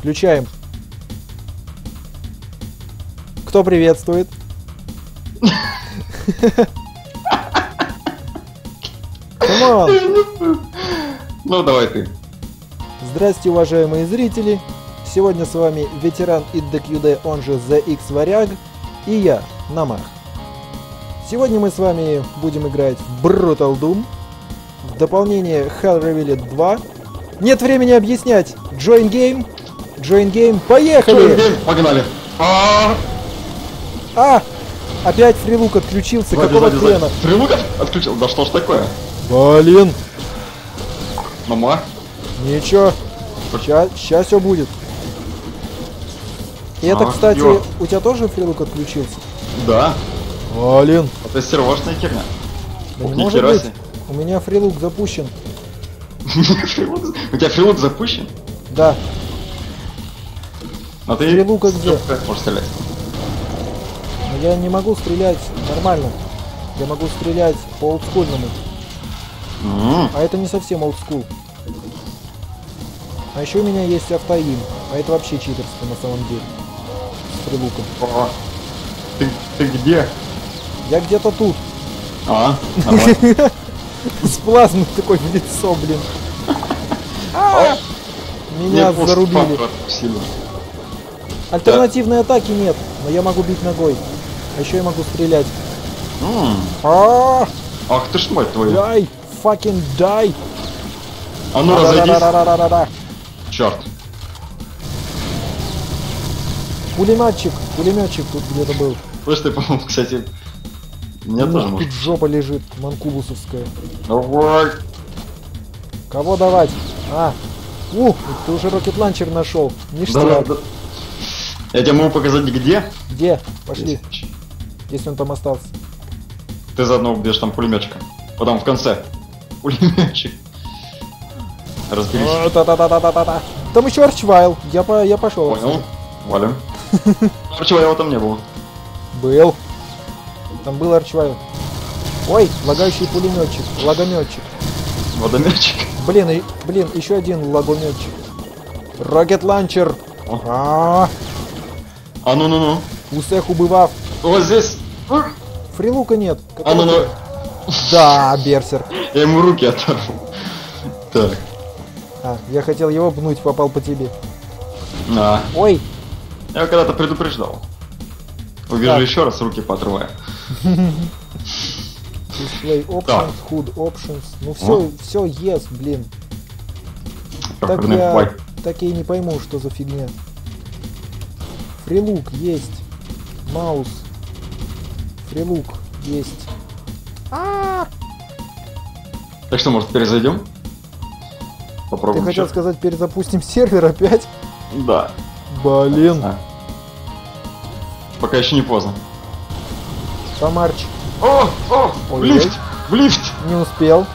Включаем. Кто приветствует? Come on. Ну давай ты. Здрасте, уважаемые зрители. Сегодня с вами ветеран ИДQD, он же ZX Варяг, и я, Намах. Сегодня мы с вами будем играть в Brutal Doom, в дополнение Hell Revealed 2. Нет времени объяснять. Join Game. Join Game. Поехали! Join Game. Погнали. Опять фрилук отключился. Сзади, Какого сзади, хрена? сзади. Фрилук отключил? Да что ж такое? Блин. Мама. Ничего. Сейчас все будет. И это, кстати, у тебя тоже фрилук отключился? Да. Блин. Это сервошная херня. Да не может быть. У меня фрилук запущен. У тебя фрилук запущен? Да. А ты фрилука где? Можешь стрелять. Но я не могу стрелять нормально. Я могу стрелять по олдскульному. А это не совсем олдскул. А еще у меня есть автоим. А это вообще читерство на самом деле. С фрилуком. Ты где? Я где-то тут. Нормально. С плазмой такой в лицо, блин. Меня зарубили. Альтернативной атаки нет, но я могу бить ногой. А еще я могу стрелять. Ах ты ж мать твою. Дай, fucking дай. А ну разойдись. Черт. Пулеметчик тут где-то был. Слышь, ты, по-моему, кстати, мне тоже тут может. жопа лежит, манкубусовская. Давай. Кого давать? Ты уже рокет ланчер нашел. Ништяк. Да. Я тебе могу показать где? Где? Пошли. Если он там остался. Ты заодно убьешь там пулеметчика. Потом в конце. Пулеметчик. Разберись. Там еще Арчвайл. Я пошел. Понял. Валим. Арчвайла там не было. Был. Там был Арчвайл. Ой, лагающий пулеметчик. Лагометчик. Водометчик. Блин, еще один лагометчик. Рокет ланчер. Ну. Усех убывав. Вот здесь. Фрилука нет. Ну. Да, берсер. Я ему руки оторвал. Так. Я хотел его пнуть, попал по тебе. Ой. Я его когда-то предупреждал. Увижу еще раз, руки поотрываю. Display options, HUD options. Ну все есть, блин. Так я и не пойму, что за фигня. Фрилук есть. Маус. Фрилук есть. Так что, может, перезайдем? Попробуем. Ты хотел сказать, перезапустим сервер опять? Да. Блин. Пока еще не поздно. Помарч. В лифт! В лифт! Не успел.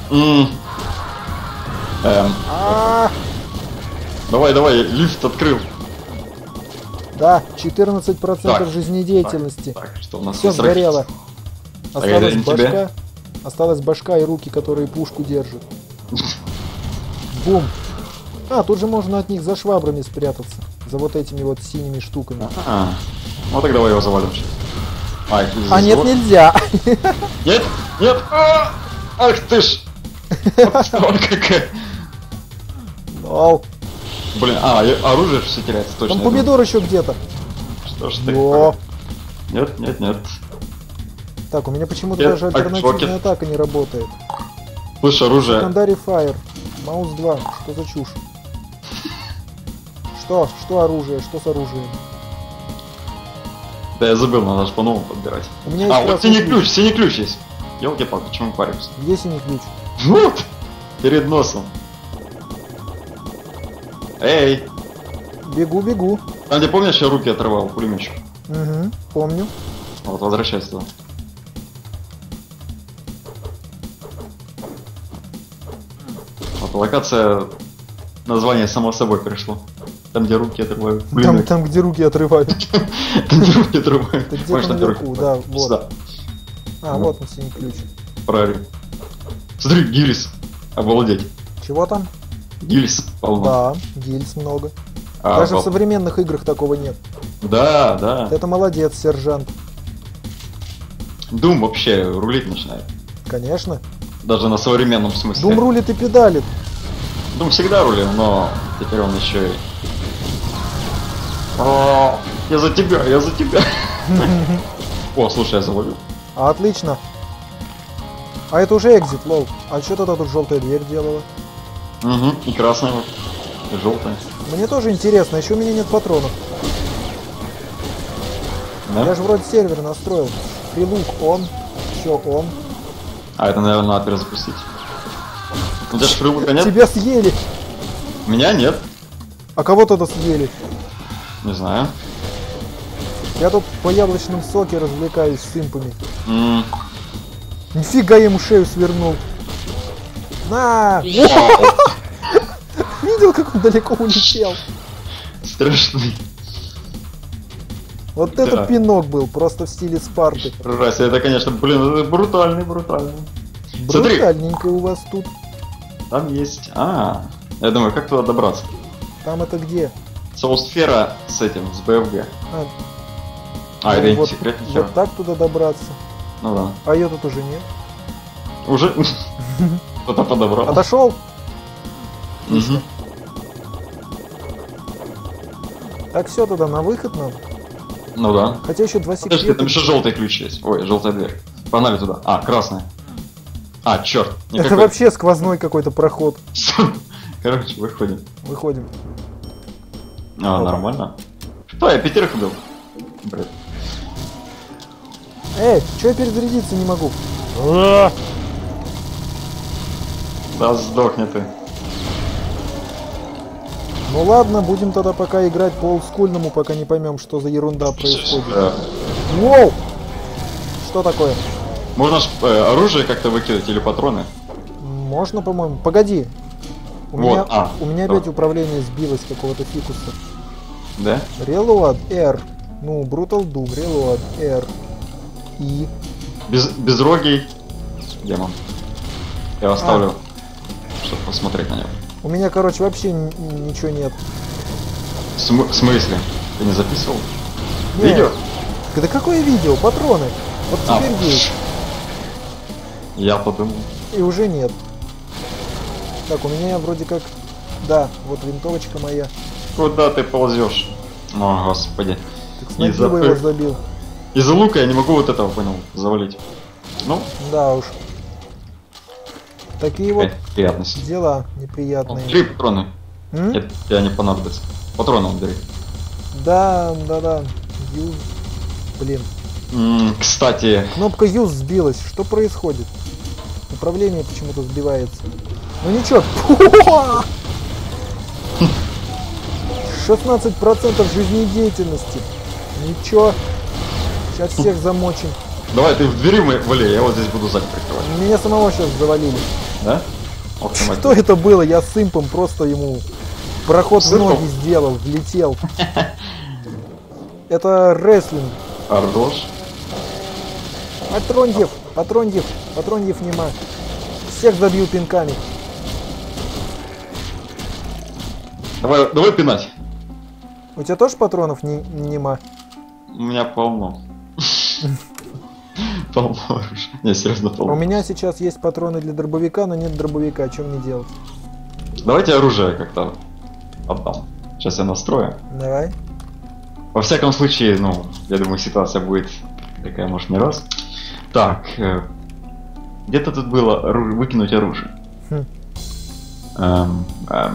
Давай, лифт открыл. Да, 14% жизнедеятельности. Так, что у нас все сгорело. Осталась башка. Тебе? Осталась башка и руки, которые пушку держат. Бум. Тут же можно от них за швабрами спрятаться. За вот этими вот синими штуками. Ну так давай его завалим. Нет, нельзя. Нет. Ах ты ж. Какая. Блин, оружие все теряется точно. Там помидор еще где-то. Что ж ты? Нет. Так, у меня почему-то даже альтернативная атака не работает. Слышь, оружие. Secondary Fire. Маус 2. Что за чушь? Что оружие? Что с оружием? Да я забыл, надо же по-новому подбирать. У меня есть вот синий ключ есть. Ёлки-палки, почему паримся? Где синий ключ? Вот! Перед носом. Эй! Бегу. Там где, помнишь, я руки отрывал пулеметчик? Угу, помню. Вот, возвращайся туда. Вот локация, название само собой пришло. Там, где руки отрывают. Там, где руки отрывают. Там, где руки отрывают. Это где-то наверху, да, вот. Вот он, синий ключ. Правильно. Смотри, гильз. Обалдеть. Чего там? Гильз полно. Да, гильз много. Даже в вот- современных играх такого нет. Да, да. Это молодец, сержант. Doom вообще рулить начинает. Конечно. Даже на современном смысле. Дум рулит и педалит. Doom всегда рулил, но теперь он еще и... О, я за тебя, я за тебя. О, слушай, я завалил. Отлично. А это уже экзит, лол. А что тогда тут желтая дверь делала? Угу, и красная вот, и желтая. Мне тоже интересно, еще у меня нет патронов. Да? Я же вроде сервер настроил. Прилук он, все он. А, это, наверное, надо перезапустить. У тебя же прилука нет? Тебя съели. Меня нет. А кого тогда съели? Не знаю. Я тут по яблочном соке развлекаюсь с импами. М, Нифига, я ему шею свернул. На! вау, Видел, как он далеко улетел? страшный. Вот Да. этот пинок был, просто в стиле Спарты. Раз, это, конечно, блин, это брутальный. Смотри. Брутальненько у вас тут. Там есть... я думаю, как туда добраться? Там это где? Соусфера с этим, с БФГ. Ну, Это вот, секретный хер. вот так туда добраться. Ну да. А ее тут уже нет. Уже кто-то подобрал. Отошел? Мгм. Так все тогда на выход нам. Ну да. Хотя еще два Подожди, секрета. там еще желтый ключ есть. Ой, желтая дверь. Погнали туда. А, красная. А, черт. Это вообще сквозной какой-то проход. Короче, выходим. Выходим. А, Опа. нормально. Что, я 5 убил? Бред. Че я перезарядиться не могу? Да сдохни ты. Ну ладно, будем тогда пока играть по олдскульному, пока не поймем, что за ерунда происходит. Воу! Что такое? Можно ж оружие как-то выкидывать или патроны? Можно, по-моему. Погоди. У Вот, меня, у меня давай. опять управление сбилось какого-то фикуса. Да? Reload R. Ну, Brutal Doom. Reload R. И. Безрогий демон. Я оставлю, чтобы посмотреть на него. У меня, короче, вообще ничего нет. В смысле? Ты не записывал? Нет. Видео? Да какое видео? Патроны. Вот А. теперь есть. Я подумал. И уже нет. Так, у меня вроде как... Да, вот винтовочка моя. Куда ты ползешь? О, господи. Так с ноги бы его забил. Из-за лука я не могу вот этого, понял, завалить. Ну, Да уж. Такие вот приятности. дела неприятные. 3 патрона. М? Тебе не понадобится. Патроны убери. Да. Юз. Блин. Кстати, Кнопка Юз сбилась. Что происходит? Управление почему-то сбивается. Ну ничего. 16% жизнедеятельности. Ничего. Сейчас всех замочим. давай ты в двери вали, я вот здесь буду сзади прикрывать. Меня самого сейчас завалили. Да? Ох, ты мать. Что это было? Я с импом просто ему проход в Сымпом? ноги сделал, влетел. Это рестлинг. Ардош. Патроньев нема. Всех забил пинками. Давай пинать. У тебя тоже патронов нема? У меня полно. Полно оружия. Не, серьезно, У полно. меня сейчас есть патроны для дробовика, но нет дробовика. Что мне делать? Давайте оружие как-то отдам. Сейчас я настрою. Давай. Во всяком случае, ну, я думаю, ситуация будет такая, может, не раз. Так, где-то тут было выкинуть оружие. Хм. Эм,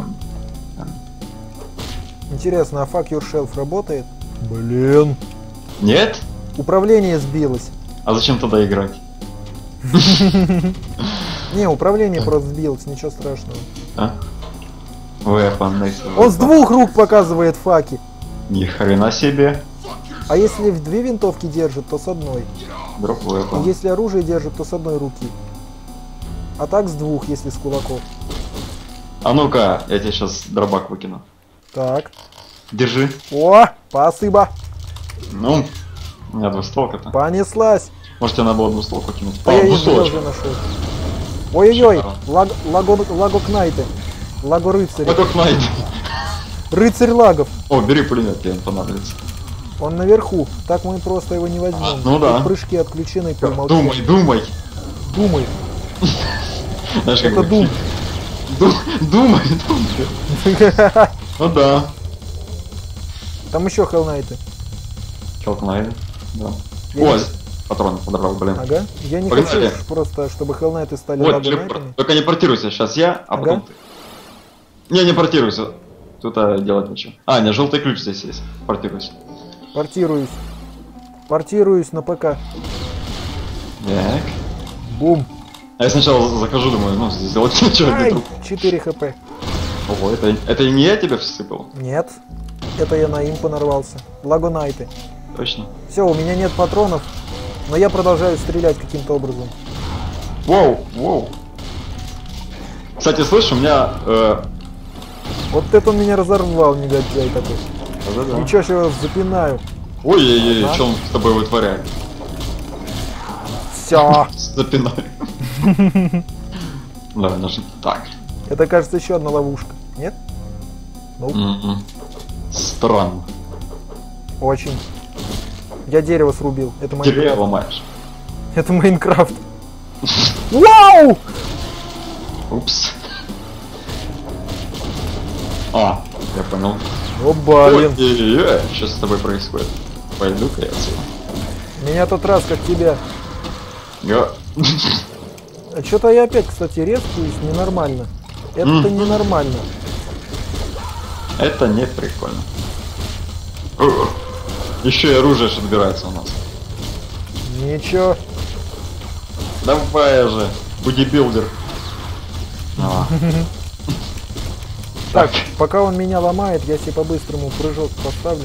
Интересно, а Fuck Yourself работает? Блин. Нет? Управление сбилось. А зачем тогда играть? Не, управление просто сбилось, ничего страшного. А? Weapon. Он с двух рук показывает факи. Ни хрена себе. А если в две винтовки держит, то с одной. Дроп И weapon. если оружие держит, то с одной руки. А так с двух, если с кулаков. А ну-ка, я тебе сейчас дробак выкину. Так. Держи. О, спасибо. Ну, у меня двустволка-то. Понеслась. Может, тебе надо было двустволку кинуть? Да я ее двустволочку. уже нашел. Ой-ой-ой, Шикарно. лаго кнайты. Лаго рыцаря. Лагок найд. Рыцарь лагов. О, бери пулемет, тебе он понадобится. Он наверху. Так мы просто его не возьмем. Ну да. Тут прыжки отключены по умолчанию. Думай. Думай. Знаешь, как Это Дум. Думай. Ну да. Там еще хеллнайты. Хеллнайты. Да. Я О, не- патрон подобрал, блин. Ага. Я не Погнали. хочу просто, чтобы хеллнайты стали Вот, лагонайтами. только не портируйся, сейчас я, а потом Ага. ты. Не портируйся. Тут делать ничего. А, не, желтый ключ здесь есть. Портируйся. Портируюсь. Портируюсь на ПК. Так. Бум. А я сначала захожу, думаю, ну, сделать ничего не Ай, трудно. 4 хп. Ого, это не я тебя всыпал? Нет. Это я на импа нарвался. Лагонайты. Точно. Все, у меня нет патронов, но я продолжаю стрелять каким-то образом. Воу. Кстати, слышь, у меня... Вот это он меня разорвал, негодяй такой. да-да-да. Ничего себе, запинаю. Ой-ой-ой, Ага. что он с тобой вытворяет? Все. Запинаю. Давай, нажми. Так. Это, кажется, еще одна ловушка. Нет? Ну, Странно. очень. Я дерево срубил. Это Тебе Майнкрафт. ломаешь. Это Майнкрафт. Вау! Упс. А, я понял. О, блин. Ой-ой-ой, что с тобой происходит? Пойду-ка я отсюда. Меня тот раз, как тебя. Я... А что-то я опять, кстати, резкуюсь ненормально. Это ненормально. Это не прикольно. Еще и оружие ж отбирается у нас. Ничего. Давай же, бодибилдер. А, Так, пока он меня ломает, я себе по-быстрому прыжок поставлю.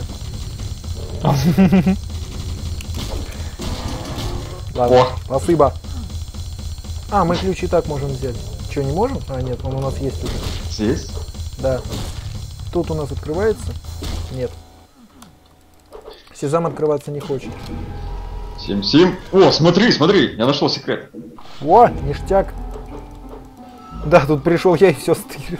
Ладно, О. спасибо. А, мы ключ и так можем взять. Что, не можем? А, нет, он у нас есть уже. здесь? Да. Тут у нас открывается? Нет. Сезам открываться не хочет. Сим-сим. О, смотри, я нашел секрет. О, ништяк. Да, тут пришел я и все стырю.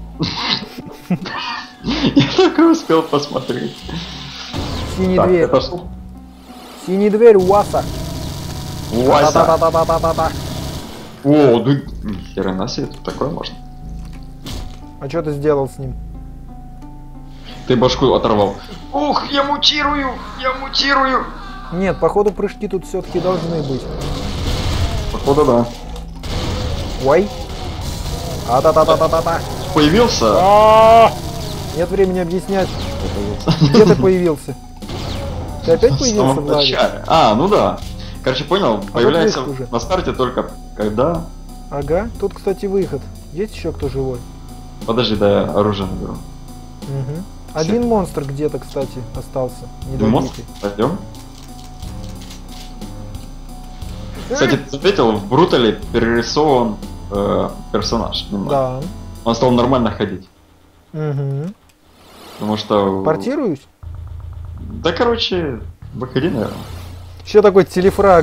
Я только успел посмотреть. Синий Так, дверь. это что? Синий дверь УАЗа. Вася. Та-та-та-та-та-та-та. О, да херена себе, тут такое можно. А что ты сделал с ним? Ты башку оторвал. Ух, я мутирую. Нет, походу прыжки тут все-таки должны быть. Походу, да. Ой. А-та-та-та-та-та-та. Появился? Нет времени объяснять. Где ты появился? Ты опять В появился самом в лаге? начале. А, ну да. Короче, понял, появляется выход уже. на старте только когда... Ага, тут, кстати, выход. Есть еще кто живой? Подожди, да я оружие наберу. Угу. Один монстр где-то, кстати, остался. Монстр? Недобитый. Пойдем. Кстати, ты заметил, в Брутале перерисован персонаж немного. Да. Он стал нормально ходить. Угу. Потому что... Портируюсь? Да, короче, выходи, наверное. Что такое телефраг?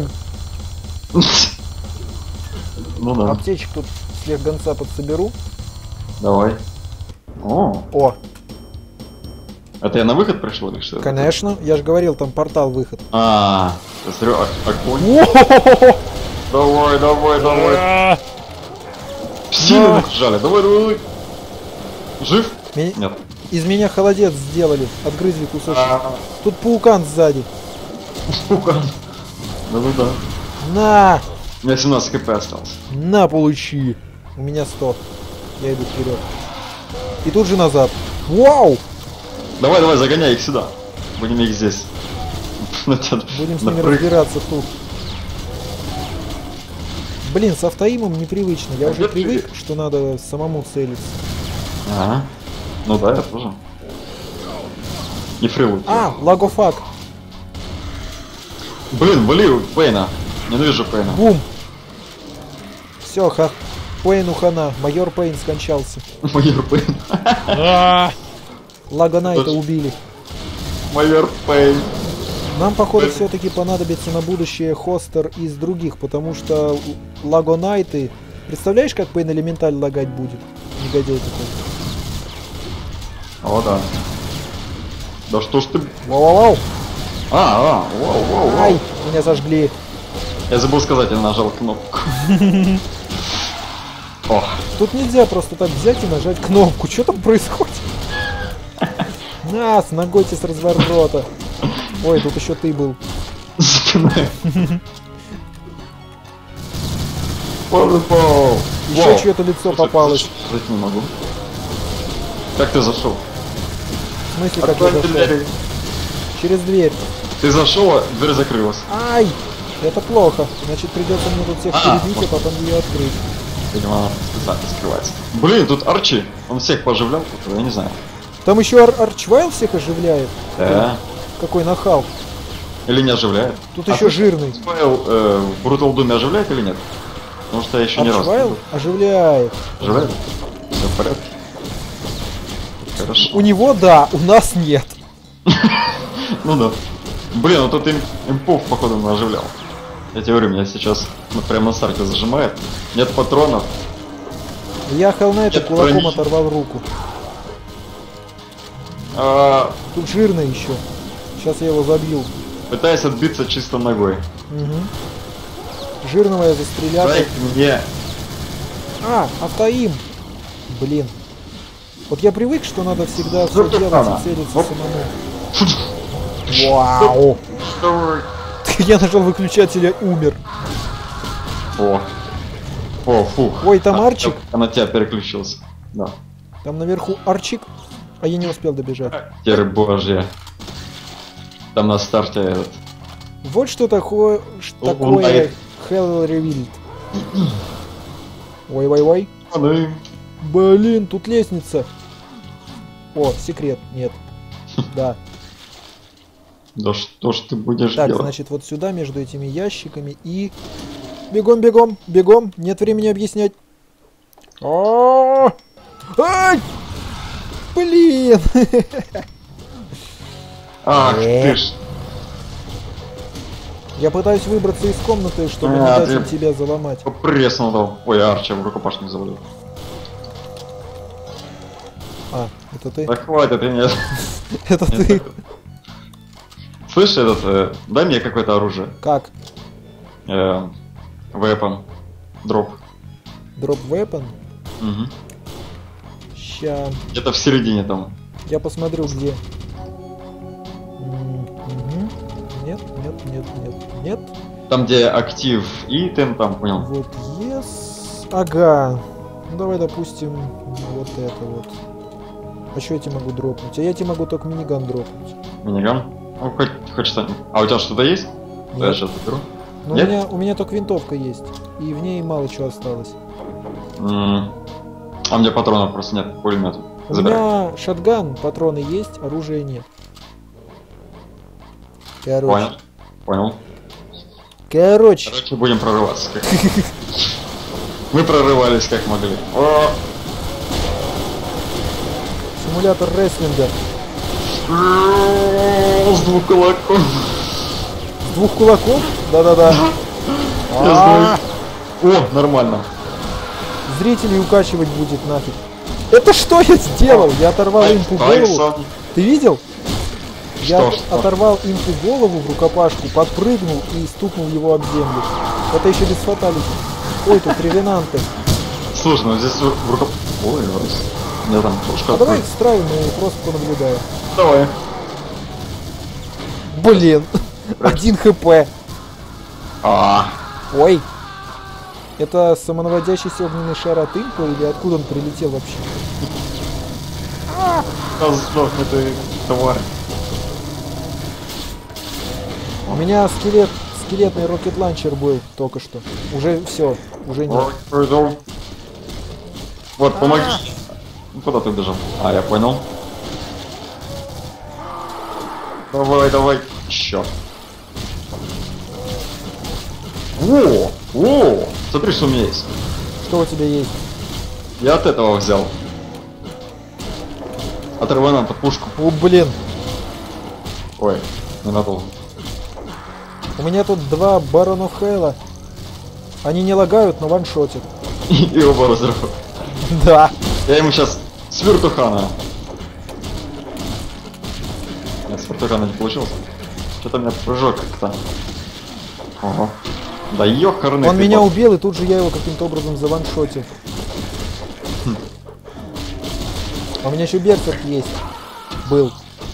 Ну да, Аптечек тут слегонца подсоберу. давай. О, О, это я на выход пришел или что? конечно. Я же говорил, там портал выход. А, я смотрю, огонь. О-хо-хо-хо! Давай. Сильно нажали, давай. Жив? Меня- Нет. Из меня холодец сделали. Отгрызли кусочек. А, Тут паукан сзади. сука. Да. На! У меня 17 хп осталось. На, получи. У меня 100. Я иду вперед. И тут же назад. Вау! Давай, загоняй их сюда. Будем их здесь. Будем с ними разбираться тут. Блин, с автоимом непривычно. Я уже привык, что надо самому целиться. Ага. Ну да, я тоже. Не фрилуй. А, лагофак. Блин, вали Пейна. Ненавижу Пейна. Бум. Все, Пейну хана. Майор Пейн скончался. Майор Пейн. Лагонайта убили. Майор Пейн. Нам, походу, все-таки понадобится на будущее хостер из других, потому что лагонайты... Представляешь, как Пейн Элементаль лагать будет? Негодяй такой. О, да. Да что ж ты... Вау-вау-вау! Вау. Ай, меня зажгли. Я забыл сказать, я нажал кнопку. О, Тут нельзя просто так взять и нажать кнопку. Что там происходит? На, с ногой тебе с разворота. Ой, тут еще ты был. спиной. Waterfall. Еще чье-то лицо попалось. Зайти не могу. Как ты зашел? В смысле, как я зашел? Через дверь. Ты зашел, а дверь закрылась. Ай! Это плохо. Значит, придется мне тут всех перебить, а потом ее открыть. Видимо, она специально скрывается. Блин, тут Арчи. Он всех поживлял, я не знаю. Там еще Арчвайл всех оживляет. Да. Какой нахал. Или не оживляет. Тут еще жирный. Арчвайл в Brutal Doom оживляет или нет? Потому что я еще не раз. Арчвайл оживляет. Оживляет? Все в порядке. Хорошо. У него да, у нас нет. Ну да. Блин, вот тут импов, походу, он оживлял. Я тебе говорю, меня сейчас прямо на старте зажимает. Нет патронов. Я Хеллнайта Нет кулаком брони. оторвал руку. Тут жирный еще. Сейчас я его забью. Пытаюсь отбиться чисто ногой. Угу. Жирного я застрелял. Дай мне. Автоим. Блин. Вот я привык, что надо всегда все Жопа делать рано. и целиться Оп. самому. Вау. Давай. Я нажал выключатель и умер. О, фух. Ой, там Арчик. Я на тебя переключился. Да. Там наверху Арчик. А я не успел добежать. Теперь божья. Там на старте этот. Вот что такое, Лунайт. Hell Revealed. Ой-ой-ой. Ну, Блин, тут лестница. О, секрет. Нет. Да. да что ж ты будешь Так, делать? значит, вот сюда между этими ящиками и... Бегом, бегом, бегом. Нет времени объяснять. Ай! Блин! Ах ты ж. Я пытаюсь выбраться из комнаты, чтобы не А, дать ты- им тебя заломать. Пресно дал. Ой, Арчи в рукопашную завалил. А, это ты? Да хватит, и нет. Это ты? Слышь, этот, дай мне какое-то оружие. Как? Weapon. Дроп. Дроп weapon? Угу. Ща. Где-то в середине там. Я посмотрю, где. Мгм. Нет, нет, нет, нет, нет. Там, где актив и тем там, понял. Вот yes. Ага. Ну давай, допустим, вот это вот. А что я тебе могу дропнуть? А я тебе могу только миниган дропнуть. Миниган. Ну, хоть что-нибудь. А у тебя что-то есть? Да, я Нет. сейчас заберу. Но Нет? у меня только винтовка есть. И в ней мало чего осталось. А мне патронов просто нет к пулемету. У Забирай. меня шотган, патроны есть, оружия нет. Короче. Понял. Понял. Короче. Короче, будем прорываться. Мы прорывались как могли. О! Симулятор рестлинга. С двух кулаков. С двух кулаков? Да-да-да. Я знаю. О, нормально. Зрителей укачивать будет нафиг. Это что я сделал? Я оторвал импу голову. Тайсон. Ты видел? Я Что? оторвал импу голову в рукопашку, подпрыгнул и стукнул его об землю. Это еще без фаталити. Ой, тут ревенанты. Слушай, ну здесь в рукоп... Ой, раз. Я там пушка. А давай их стравим и просто понаблюдаем. Давай. Блин, 1 хп. Ой. Это самонаводящийся огненный шар от импа или откуда он прилетел вообще? Сдохни ты, тварь. У меня скелетный рокет ланчер был только что. Уже все, уже нет. Вот, помоги. Ну, куда ты убежал? А, я понял. Давай, давай. Черт. О! Смотри, что у меня есть. Что у тебя есть? Я от этого взял. От ревенанта пушку. О, блин. Ой, ненадолго. У меня тут 2 Барона Хейла. Они не лагают, но ваншотят. И оба разрыва. Да. Я ему сейчас с вертухана. Нет, спартакана не получилось. Что-то у меня прыжок как-то. Ого. Да ёкарный. Он меня убил, и тут же я его каким-то образом заваншотил. А у меня еще берсерк есть. Был.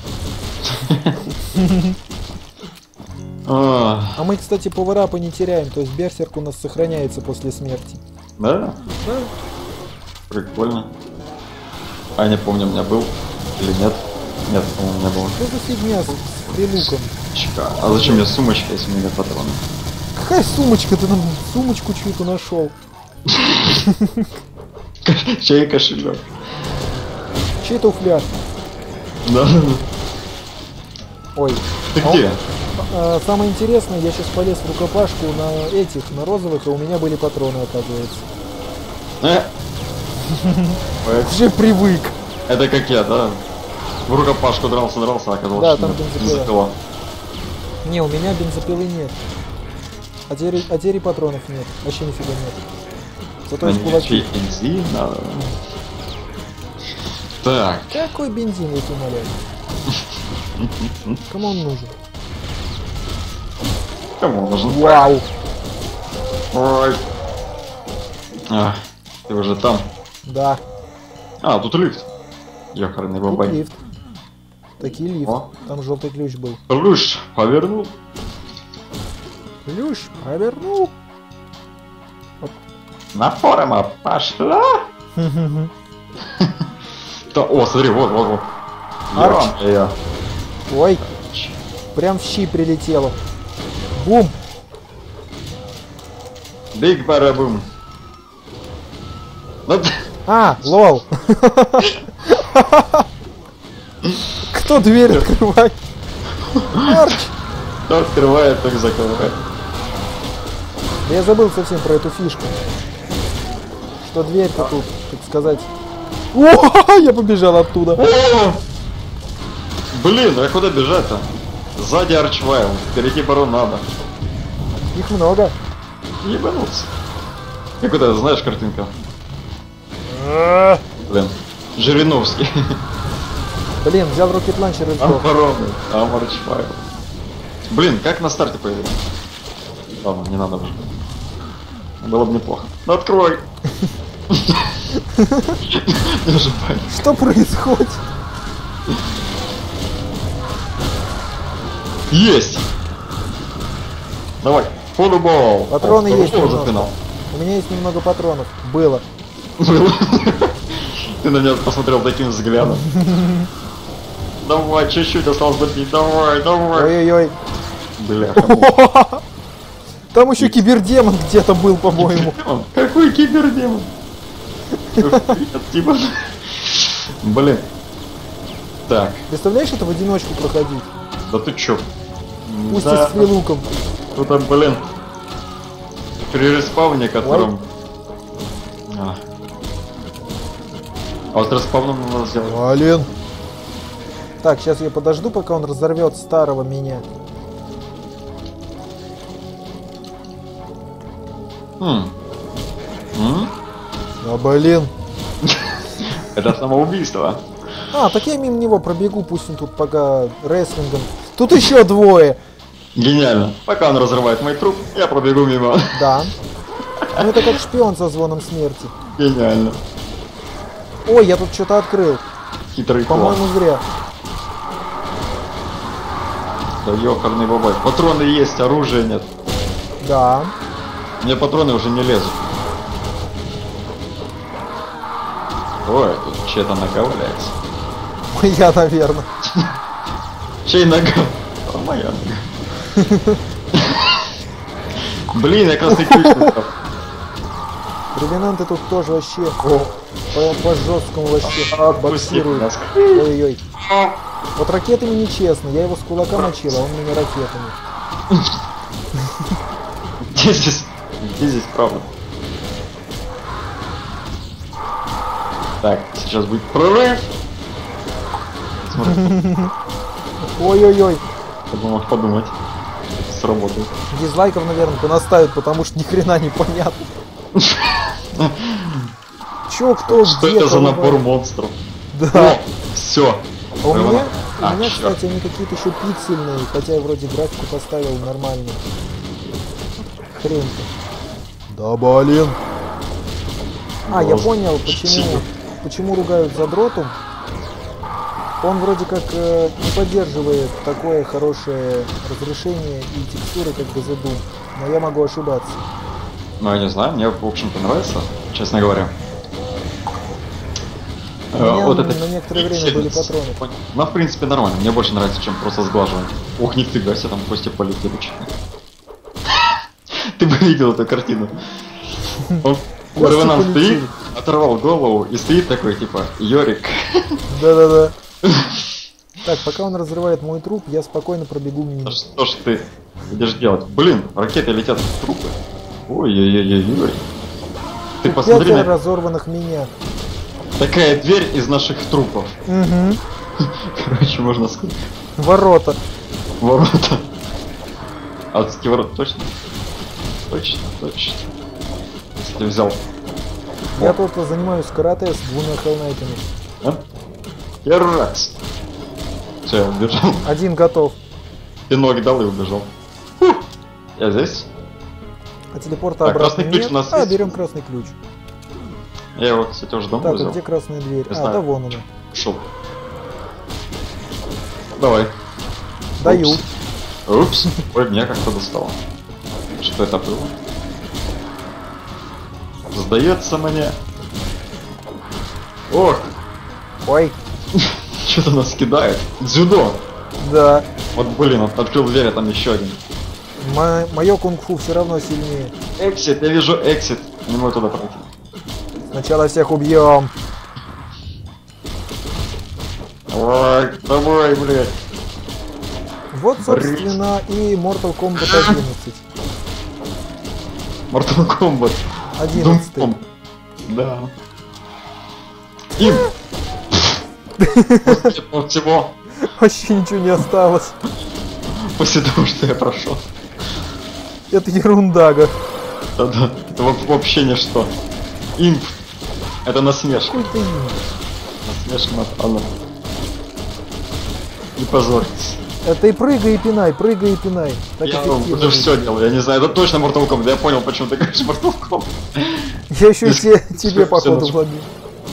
А мы, кстати, пауэрапы не теряем, то есть берсерк у нас сохраняется после смерти. Да? Да. Прикольно. А я не помню, у меня был или нет. Нет, по-моему, не было. Что за фигня с прилуком? А зачем мне сумочка, если у меня нет патронов? Какая сумочка? Ты нам сумочку чью-то нашел. Чей кошелек? Чей туфля? Да. Ой. Ты где? Самое интересное, я сейчас полез в рукопашку на розовых, и у меня были патроны, оказывается. Уже привык. Это как я, да? В рукопашку дрался, а оказалось, да, что там бензопила. Не, у меня бензопилы нет. А теперь и патронов нет. Вообще нифига нет. Зато есть кулаки. Бензин надо. Так. Какой бензин, я тебя умоляю? Кому он нужен? Кому он нужен? Вау! Ой. А, ты уже там? Да. А, тут лифт. Ёхарный Тут бабай. лифт. Такие лифт. О. Там желтый ключ был. Ключ повернул. Ключ повернул. На форума пошла. О, смотри, вот. Арч. Я. Ой, прям в щи прилетело. Бум! Биг барабум. А, лол. Кто дверь открывает? Арч! Кто открывает, так закрывает. Да я забыл совсем про эту фишку. Что дверь-то тут, так сказать. О, я побежал оттуда. О! Блин, а куда бежать-то? Сзади Арчвайл, впереди барон надо. Их много. Ебануться. Как это, знаешь, картинка? Блин, Жириновский. Блин, взял рокет ланчер и сдох. Обороны, Арчвайл. Блин, как на старте появился? Ладно, не надо уже. Было бы неплохо. Ну открой! Не ожидай. Что происходит? Есть! Давай, футбол! Патроны есть уже немного. финал. У меня есть немного патронов. Было. Ты на меня посмотрел таким взглядом. Давай, чуть-чуть осталось добить. Давай. Ой-ой-ой. Бля. Там еще кибердемон где-то был, по-моему. Какой кибердемон? Типа. Блин. Так. Представляешь, это в одиночку проходить? Да ты чё? Пусть и с фрилуком. Тут, блин. При респавне, которым... А вот респавном надо сделать. Блин. Так, сейчас я подожду, пока он разорвет старого меня. Да блин. Это самоубийство. А, так я мимо него пробегу, пусть он тут пока рестлингом. Тут еще двое. Гениально. Пока он разрывает мой труп, я пробегу мимо. Да. Ну это как шпион со звоном смерти. Гениально. Ой, я тут что-то открыл. Хитрый план. По-моему, зря. Да ёкарный бабай. Патроны есть, оружия нет. Да. Мне патроны уже не лезут. Ой, тут чья-то нога валяется. Я, наверное. Чей нога? А моя нога. Блин, я красный ключ украл. Ревенанты тут тоже вообще по жесткому вообще Отпусти боксируют. нас. Ой-ой-ой. Вот ракетами нечестно. Я его с кулака мочил, а он меня ракетами. Где здесь правда? Так, сейчас будет прорыв. Смотри, Ой-ой-ой. я бы мог подумать. Сработает. Дизлайков, наверное, понаставят, потому что ни хрена не понятно. Чё, кто, Что где, это за кого? набор монстров? Да. Все. А у меня У меня, кстати, они какие-то еще пиксельные, хотя я вроде графику поставил нормальную. Хрень-то. Да блин. А, я понял, почему ругают за дроту. Он вроде как не поддерживает такое хорошее разрешение и текстуры, как бы Doom. Но я могу ошибаться. Ну, я не знаю, мне, в общем-то, нравится, честно говоря. У меня вот это на некоторое время были патроны. Ну, в принципе, нормально. Мне больше нравится, чем просто сглаживание. Ух, нифига себе, там кости полетели. Ты бы видел эту картину. Он Ревенант стоит, оторвал голову и стоит такой, типа, Йорик. Да-да-да. Так, пока он разрывает мой труп, я спокойно пробегу мимо. Что ж ты будешь делать? Блин, ракеты летят в трупы. Ой-ой-ой-ой-ой. Ты посмотри 5 на... разорванных меня. Такая дверь из наших трупов. Угу. Короче, можно сказать. Ворота. Ворота. Адские ворота, точно? Точно. Если взял. Я тут занимаюсь карате с 2 хеллнайтами. А? Первый раз. Все, я убежал. Один готов. Ты ноги дал и убежал. Я здесь. А телепорта Так, обратно красный ключ нет. у нас А, есть. берем красный ключ. Я его, кстати, уже давно Так, а взял. где красная дверь? Не А, знаю. да вон она. Шел. Давай. Даю. Упс. Ой, меня как-то достало. Что это было? Сдается мне. Ох, Ой. что-то нас кидает. Дзюдо. Да. Вот блин, он открыл дверь, а там еще один. Мое кунг-фу все равно сильнее. Эксит, я вижу эксит. Не могу туда пройти. Сначала всех убьем. Ой, давай, блядь. Вот, собственно, и Mortal Kombat 11. Mortal Kombat. 11. Doom. Да. Им. После всего. Вообще ничего не осталось. После того, что я прошел. Это ерундага. Да-да. Это вообще ничто. Имп. Это насмешка. Какой ты имя? Насмешка над Анной. Не позорьтесь. Это и прыгай и пинай, прыгай и пинай. Так Я эффективно уже будет. все делал, я не знаю, это точно Mortal Kombat, я понял, почему ты говоришь Mortal Kombat. Я еще и Здесь тебе всё походу наш- вломил.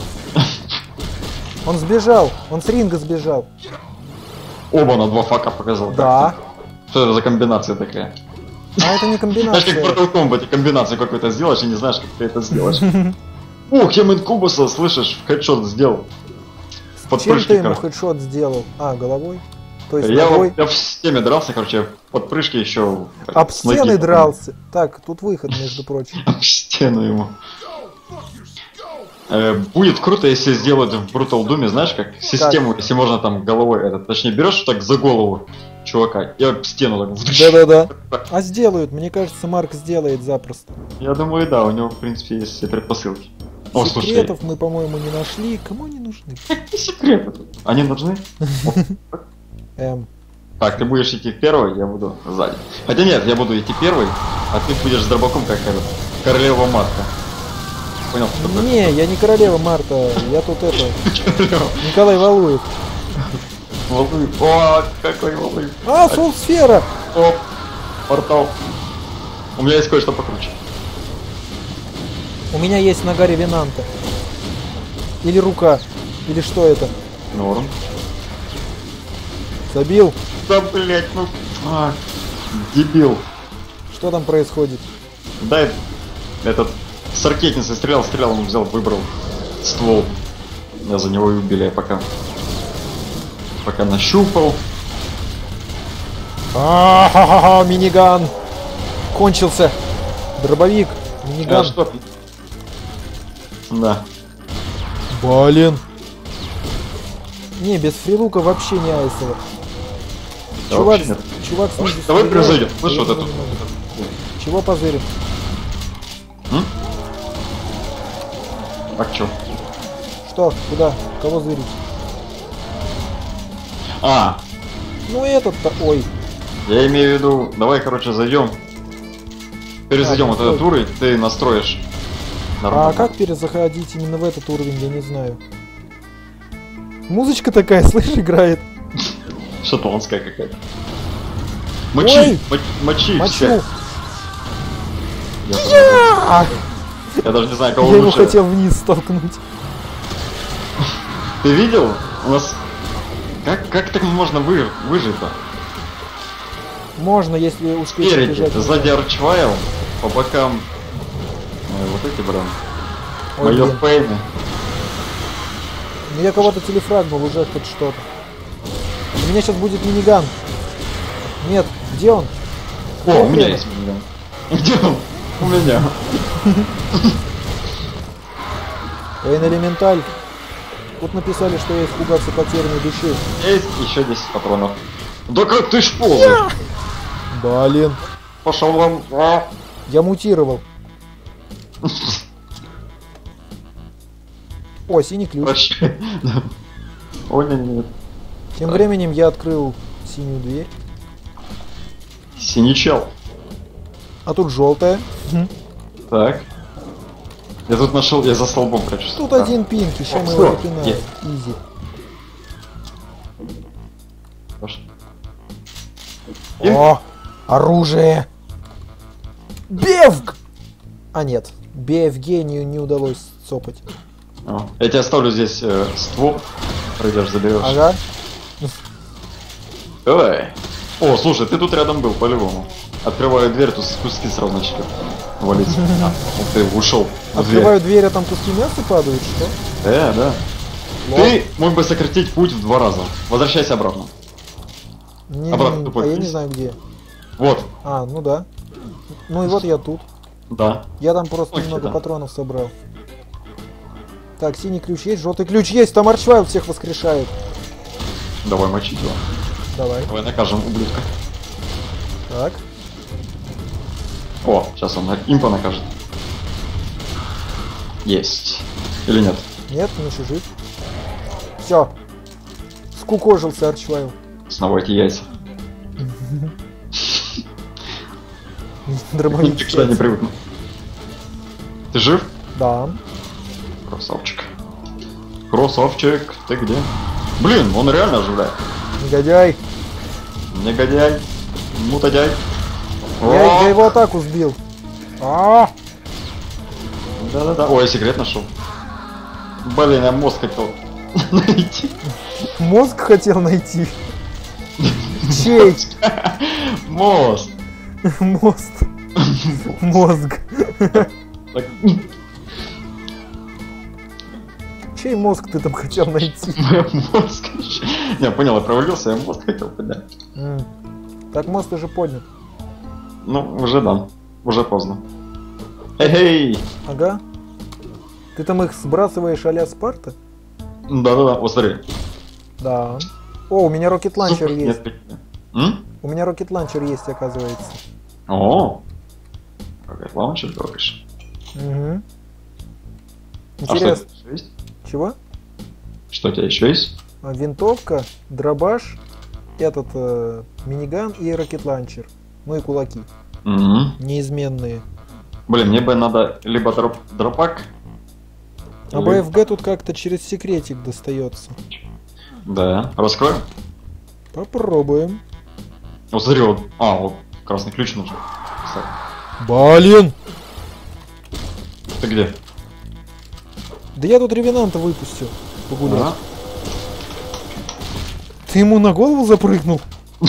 Он сбежал, он с ринга сбежал. Оба на 2 фака показал. Да. Что это за комбинация такая? А это не Знаешь, как в комбинация. Mortal Kombat комбинацию какую-то сделаешь и не знаешь, как ты это сделаешь. Ух, я Инкубуса, слышишь, хедшот сделал. Под Чем прыжки, ты ему короче. хедшот сделал? А, головой? То есть Я ногой? в стеме дрался, короче, под прыжки еще. Об стены дрался. Так, тут выход, между прочим. Об стену ему. Будет круто, если сделают в Brutal Doom, знаешь, как систему, если можно там головой, точнее, берешь так за голову чувака и об стену так. Да-да-да. А сделают, мне кажется, Марк сделает запросто. Я думаю, да, у него, в принципе, есть все предпосылки. О, слушай, Секретов мы, по-моему, не нашли. Кому они нужны? какие секреты тут? Они нужны? Так, ты будешь идти первый, я буду сзади. Хотя нет, я буду идти первый, а ты будешь с дробаком, как этот, королева Марта. Понял, что такое? Не, я не королева Марта, я тут это, Николай Валуев. Волны. О, какой волны. А, Соул-сфера! Оп, портал. У меня есть кое-что покруче. У меня есть нога Ревенанта. Или рука. Или что это? Норм. Забил? Да, блять, ну... А, дебил. Что там происходит? Дай этот... С ракетницы стрелял, он взял, выбрал ствол. Я за него и убили, я пока нащупал. А-ха-ха-ха, миниган! Кончился. Дробовик, миниган. Что? Да. Блин. Не, без фрилука вообще не айсово. Да Чувак, вообще нет. чувак снизу Давай стреляет, произойдем. а Слышь, я вот его это. не могу. Чего позырим? А чё? Что? Куда? Кого зырить? А, Ну этот-то... Ой. я имею в виду, давай, короче, зайдем. Перезайдем вот настрой. этот уровень, ты настроишь. А как перезаходить именно в этот уровень, я не знаю. Музычка такая, слышь, играет. Шотландская какая-то. Ой! Мочи Мочу! всех. Я даже не знаю, кого Я его лучше. хотел вниз столкнуть. Ты видел? У нас... Как так можно выжить-то? Можно, если успеть Спереди, убежать. сзади Арчвайл, по бокам... вот эти, блин. Ой, Майор блин. Пейны. Ну я кого-то телефрагнул, уже хоть что-то. У меня сейчас будет миниган. Нет, где он? О, у меня хрена? есть миниган. Где он? У меня. Пейн Элементаль. Тут написали, что я испугался потерянной души. Есть еще 10 патронов. Да как ты ж ползаешь? Блин. Пошел вам. Я мутировал. О, синий ключ. Прощай. О, нет. Тем временем я открыл синюю дверь. Синий чел. А тут желтая. Так. Я тут нашел, я за столбом прячусь. Тут один пинг, еще мы Всё, его запинаем. есть. Изи. Пошел. О, оружие. Бевг! А нет, BFG не удалось цопать. Я тебе оставлю здесь ствол. Пройдешь, заберешь. Ага. Давай. О, слушай, ты тут рядом был, по-любому. Открываю дверь, тут куски сразу начали валиться. Ты ушел в дверь. Открываю дверь, а там куски мяса падают, что? Да. Ты мог бы сократить путь в 2 раза. Возвращайся обратно. Обратно тупой А я не вниз. знаю где. Вот. А, ну да. Ну и вот я тут. Да. Я там просто Ой, немного да. патронов собрал. Так, синий ключ есть, желтый ключ есть, там Арчвайл всех воскрешает. Давай мочить его. Давай. Давай накажем ублюдка. Так. О, сейчас он импа накажет. Есть. Или нет? Нет, он еще жив. Все. Скукожился Арчвайл. Снова эти яйца. Дробовик. Ты куда не привыкну. Ты жив? Да. Красавчик. Красавчик, ты где? Блин, он реально оживляет. Негодяй. Негодяй. Мутодяй. Я его атаку сбил. А! Да-да-да. Ой, я секрет нашел. Блин, я мозг хотел найти. Мозг хотел найти. Чей? Мост. Мост. Мозг. Так, Чей мозг ты там хотел найти? мозг. Не, понял, я провалился, я мозг хотел поднять. Так мост уже поднят. Ну, уже да. Уже поздно. Эй! Ага. Ты там их сбрасываешь а-ля Спарта? Да-да-да, вот смотри. Да. О, у меня рокет ланчер Сука, есть. нет. У меня рокет ланчер есть, оказывается. О! Какая лаунчер говоришь? Угу. А что у Интересно. тебя еще есть? Чего? Что у тебя еще есть? Винтовка, дробаш, этот миниган и рокет ланчер. Ну и кулаки. Угу. Неизменные. Блин, мне бы надо либо дропак. А БФГ тут как-то через секретик достается. Да. Раскрой. Попробуем. Вот смотри, вот. А, вот красный ключ нужен. Кстати. Блин! Ты где? Да я тут ревенанта выпустил. Погулять. Ага. Ты ему на голову запрыгнул?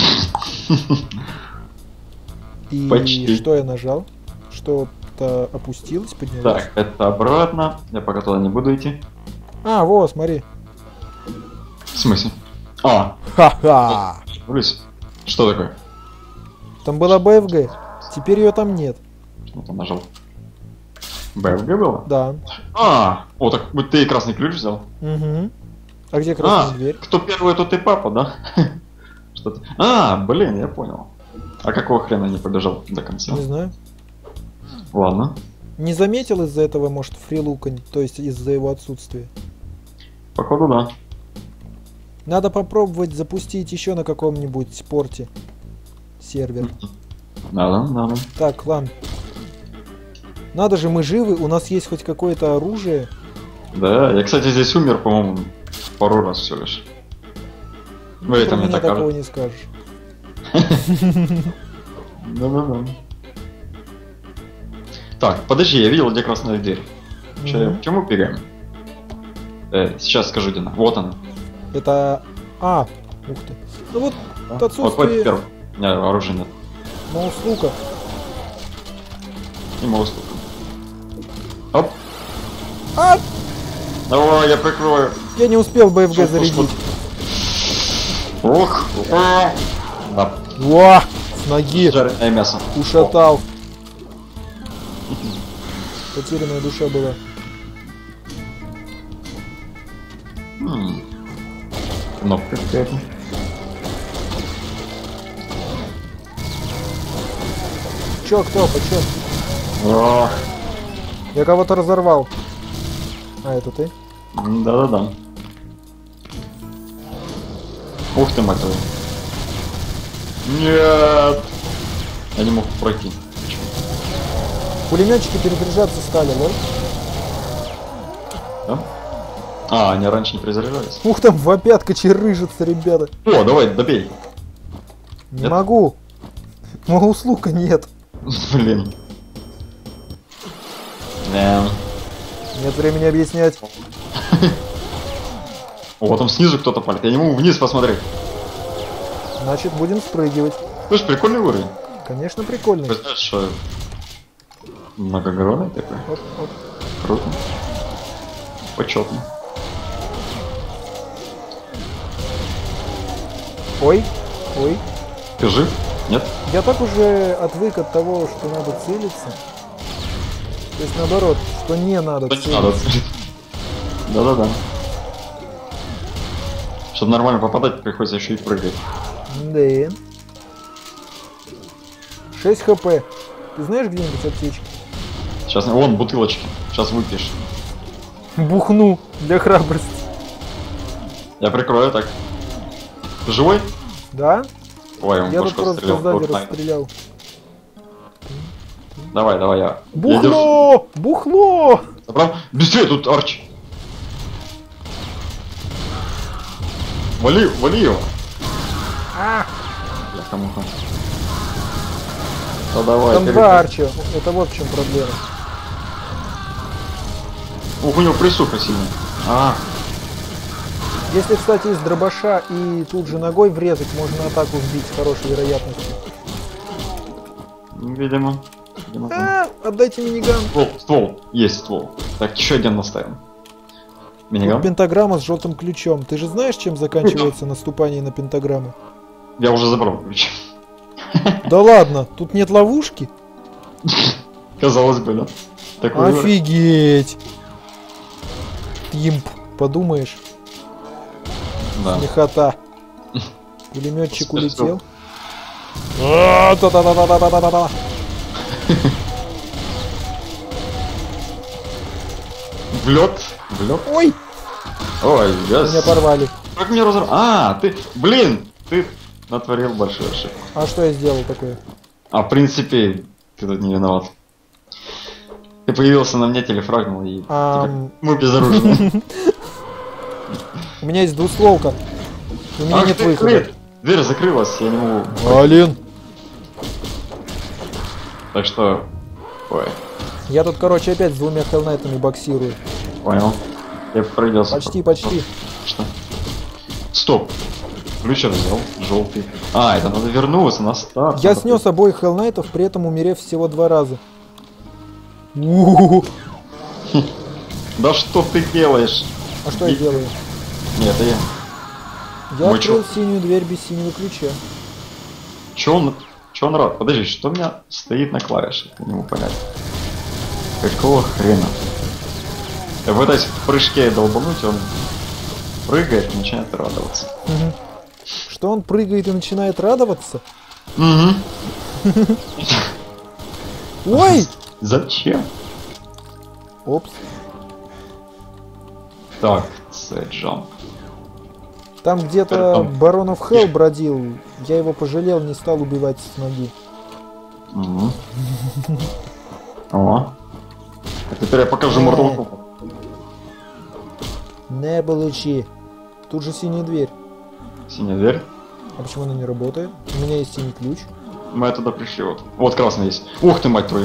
И Почти. что я нажал? Что-то опустилось, поднялось? Так, это обратно. Я пока туда не буду идти. А, вот, смотри. В смысле? А, Ха-ха! Улис. Что такое? Там была БФГ, теперь ее там нет. Что там нажал? БФГ было? Да. А, о, так вот ты и красный ключ взял. Угу. А где красная дверь? Кто первый, тот и папа, да? Что-то. А, блин, я понял. А какого хрена не побежал до конца? Не знаю. Ладно. Не заметил из-за этого, может, фрилука, то есть из-за его отсутствия. Походу, да. Надо попробовать запустить еще на каком-нибудь порте сервер. Надо. Так, ладно. Надо же, мы живы, у нас есть хоть какое-то оружие. Да, я, кстати, здесь умер, по-моему, пару раз всего лишь. Ну, это Про мне меня так такого кажется. не скажешь. Да-да-да. Так, подожди, я видел, где красная дверь. Чему бегаем? Сейчас скажу, где она. Вот она. Это... А, ух ты. Ну вот, Вот, вот отсутствие первый. У меня оружия нет. маус-лука. Не могу стукнуть. Оп. А, Давай, я прикрою. я не успел БФГ Что, зарядить. Ох. Да. Во, с ноги Жареное мясо. ушатал. Потерянная душа была. Кнопка какая-то. Чё, кто, почем? О, Я кого-то разорвал. А, это ты? да-да-да. Ух ты, мать твою. Нет! Я не мог пройти. Пулеметчики перезаряжаться стали, лol. Да? А, они раньше не перезаряжались. Ух, там вопят, кочерыжатся, ребята. О, давай, добей. Не Нет? могу. Маус-лука нет. Блин. Да. Нет времени объяснять. О, там снизу кто-то палит. Я не могу вниз посмотреть. Значит, будем спрыгивать. Слушай, прикольный уровень. Конечно, прикольно. Представляешь, что многогранный такой. Оп, оп. Круто. Почетно. Ой, ой. Ты жив? Нет? Я так уже отвык от того, что надо целиться. То есть наоборот, что не надо Да не целиться. надо. Да-да-да. Чтобы нормально попадать, приходится еще и прыгать. Да. 6 хп. Ты знаешь где-нибудь аптечки? Сейчас, вон, бутылочки. Сейчас выпьешь. Бухну для храбрости. Я прикрою так. Ты живой? Да? Ой, он Я тут башку просто стрелял. сзади Вот, расстрелял. Давай, давай, я. Бухло! Бухло! Забрал. Быстрее, тут Арчи. Вали, вали его. А, Я кому-то. Да давай. там перед- два арчи. Это вот в чем проблема. Ух, у него присуха сильная. А, Если, кстати, из дробаша и тут же ногой врезать, можно атаку сбить с хорошей вероятностью. видимо. Видимо, там. Отдайте миниган. Ствол. Есть ствол. Так, еще один наставим. Тут Миниган? пентаграмма с желтым ключом. Ты же знаешь, чем заканчивается наступание на пентаграмму? Я уже забрал ключ. Да ладно, тут нет ловушки? Казалось бы, да. Такой уровень. Офигеть! Имп, подумаешь, Да. смехота. Пулеметчик Всё. улетел. Та-та-та-та-та-та-та-та. В лед. В лед. Ой, Ой, я... меня порвали. Как мне разорвал? А, ты... Блин! Ты натворил большую ошибку. А что я сделал такое? А, в принципе, ты тут не виноват. Ты появился на мне, телефрагнул и... Ам. Мы безоружны. У меня есть двустволка. У меня Ах нет ты, выхода. дверь! Дверь закрылась, я не могу. Блин. Так что... Ой, Я тут, короче, опять с двумя хеллнайтами боксирую. понял. Я пройдется. Почти, почти. Что? Стоп. Ключ я взял, желтый. А, это надо вернуться на старт. Я Надо снес обоих хеллнайтов, при этом умерев всего 2 раза. У-у-у. Да что ты делаешь? А что я делаю? Нет, это я. Я Мой открыл синюю дверь без синего ключа. Чё он рад? Подожди, что у меня стоит на клавише? Я не могу понять. Какого хрена? Я пытаюсь в прыжке долбануть, он прыгает и начинает радоваться. Мгм. Что он прыгает и начинает радоваться? Угу. Ой! Зачем? Опс. Так, джамп. Там где-то Там- Баронов Хелл бродил. Я его пожалел, не стал убивать с ноги. Угу. О. А теперь я покажу Mortal Kombat. Не получи. Тут же синяя дверь. Синяя дверь. А почему она не работает? У меня есть синий ключ. Мы туда пришли, вот. Вот красный есть. Ух ты, мать твою.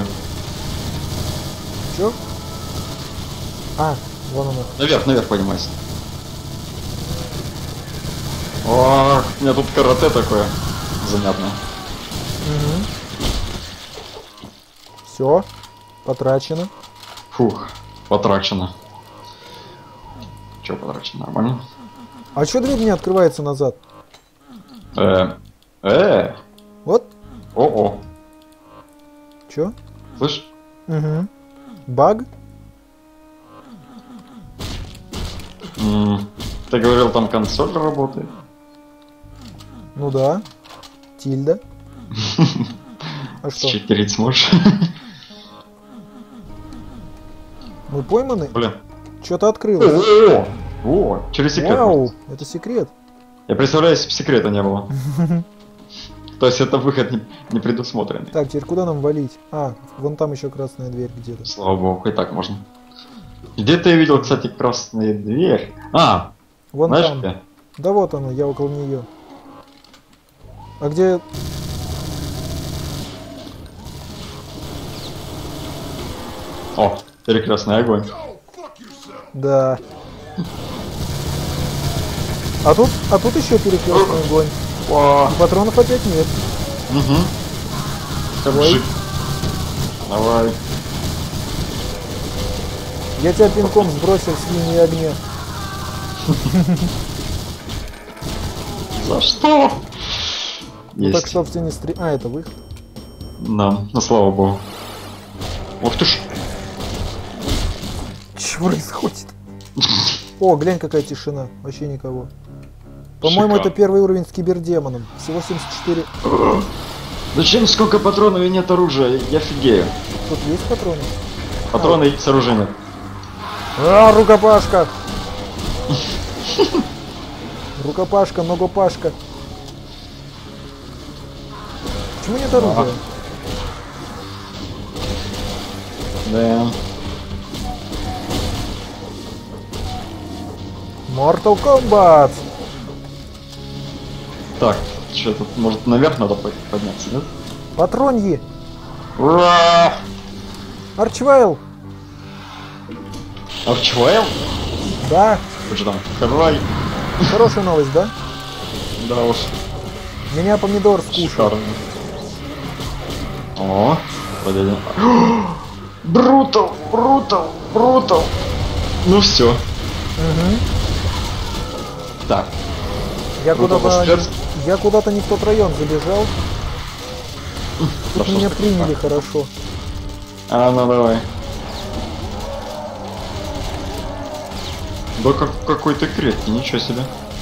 Чё? А, вон она. Наверх поднимайся. О, у меня тут карате такое занятное. Угу. Все, потрачено. Фух, потрачено. Чё потрачено? Нормально? А чё дверь не открывается назад? Вот? О-о. Чё? Слышь? Угу. Баг? Ты говорил, там консоль работает? Ну да. Тильда. А что? Считерить сможешь? Мы пойманы? Блин. Что-то открылось. О, через секрет. Вау, это секрет. Я представляю, если бы секрета не было. То есть это выход не предусмотренный. Так, теперь куда нам валить? А, вон там еще красная дверь где-то. Слава богу, и так можно. Где ты видел, кстати, красную дверь? А, Вон знаешь там. где? Да вот она, я около нее. А где... О, перекрестный огонь. Да. А тут еще перекрестный огонь. О, И патронов опять нет. угу. Давай. Давай. Я тебя пинком сбросил с линии огня. За что? Ну Есть. так чтоб ты не стри... А, это выход. Да, ну слава богу. Ух ты ж. Чего происходит? О, глянь, какая тишина. Вообще никого. По-моему, это первый уровень с кибердемоном. Всего 74. Зачем сколько патронов и нет оружия? Я офигею. Тут есть патроны? Патроны с оружием нет. А, рукопашка! Рукопашка, ногопашка. Почему нет оружия? Да. Mortal Kombat! Так, что тут, может, наверх надо подняться, да? Патроньи! Ура! Арчвайл! Арчвайл? Да, Что там? Давай. хорошая новость, да? Да уж. Меня помидор скушал. Шикарно. О, подойдем. Брутал, брутал, брутал. Ну все. Угу. Так. Я Брутал куда-то Бастерс. я куда-то не в тот район забежал. Тут Да меня что ж приняли так? хорошо. А, ну давай. Да какой ты крепкий, ничего себе.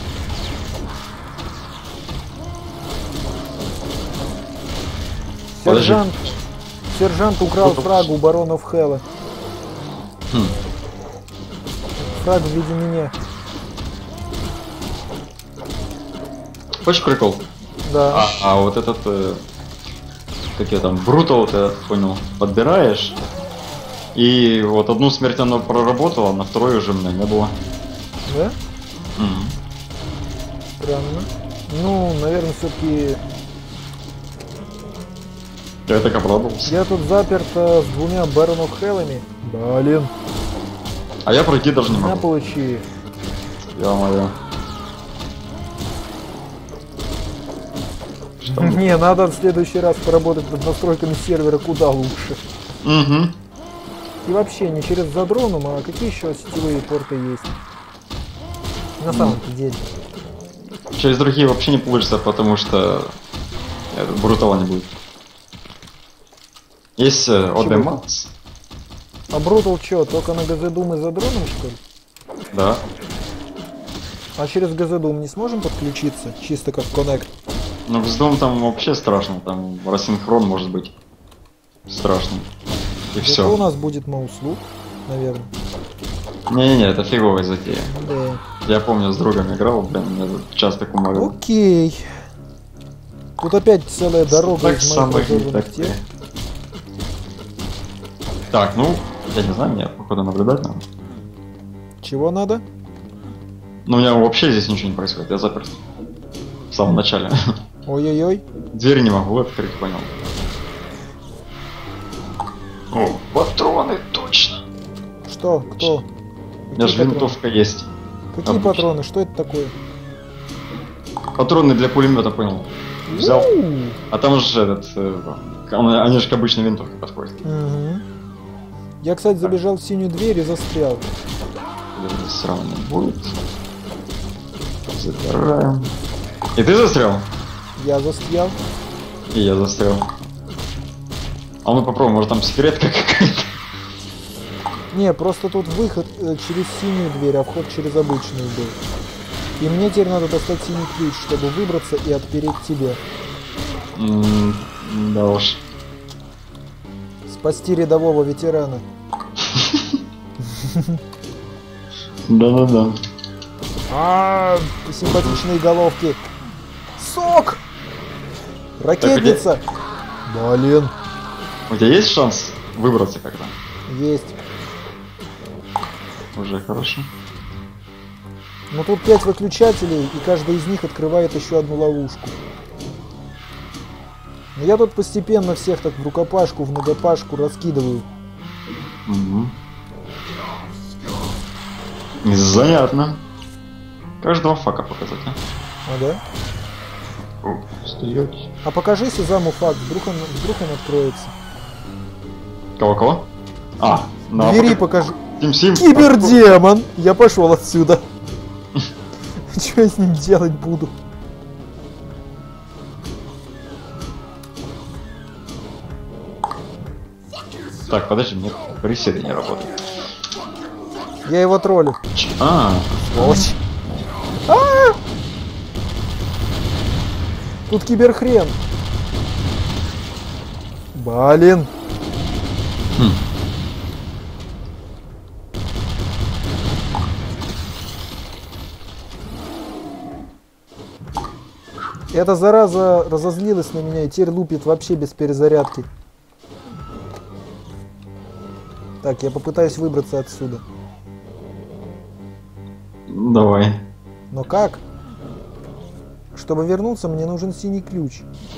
Подожди. Сержант украл фраг у баронов Хэлла. Хм. Фраг в виде меня. Хочешь прикол? Да. А вот этот, как я там, брутал, ты понял, подбираешь. И вот одну смерть она проработала, на второй уже меня не было. Да? Мгм. Странно. Ну, наверное, все-таки Я так обрадовался. я тут заперт с двумя баронов Хэллами. Блин. А я пройти даже не На, могу. получи. Ё-моё. Что? Не, надо в следующий раз поработать над настройками сервера куда лучше. Угу. И вообще, не через задроном, а какие еще сетевые порты есть? На самом-то деле. Через другие вообще не получится, потому что брутала не будет. Есть ODMAX. А Brutal что, только на ГЗДум и задроном, что ли? Да. А через ГЗДум не сможем подключиться? Чисто как Connect. Но вздом там вообще страшно, там рассинхрон может быть страшный. И Это у все. нас будет мауслук, наверное. Не-не-не, это фиговая затея. Да. Я помню, с другом играл, блин, меня тут часто кумарил. Окей. Тут опять целая дорога Так из моих самое разорванных так. тел. Так, ну, я не знаю, мне походу наблюдать надо. Чего надо? Но у меня вообще здесь ничего не происходит, я заперт. В самом начале. Ой-ой-ой. Дверь не могу открыть, понял. О, патроны, точно. Что? Кто? У меня же винтовка есть. Какие Обычно. патроны? Что это такое? Патроны для пулемета, понял. Взял. А там же этот... они же к обычной винтовке подходят. Угу. Я, кстати, забежал в синюю дверь и застрял. Все равно не будет. Забираем. И ты застрял? Я застрял. И я застрял. А ну попробуем, может там секретка какая-то? Не, просто тут выход через синюю дверь, а вход через обычную был. И мне теперь надо достать синий ключ, чтобы выбраться и отпереть тебя. Да уж. Спасти рядового ветерана. Да-да-да. Симпатичные головки. Сок! Ракетница! Блин. У тебя есть шанс выбраться как-то? Есть. Уже хорошо. Но тут 5 выключателей, и каждый из них открывает еще одну ловушку. Но я тут постепенно всех так в рукопашку, в многопашку раскидываю. Угу. Занятно. Каждого фака показать, а? А да? О, стоять. А покажи Сезаму факт, вдруг он откроется. Кого-кого? А, Двери покажи. Сим-Сим. Кибердемон! Я пошел отсюда. Что я с ним делать буду? Так, подожди, мне ресеты не работают. Я его троллю. Сволочь. Тут киберхрен. Блин. Эта зараза разозлилась на меня и теперь лупит вообще без перезарядки. Так, я попытаюсь выбраться отсюда. Давай. Но как? Чтобы вернуться, мне нужен синий ключ.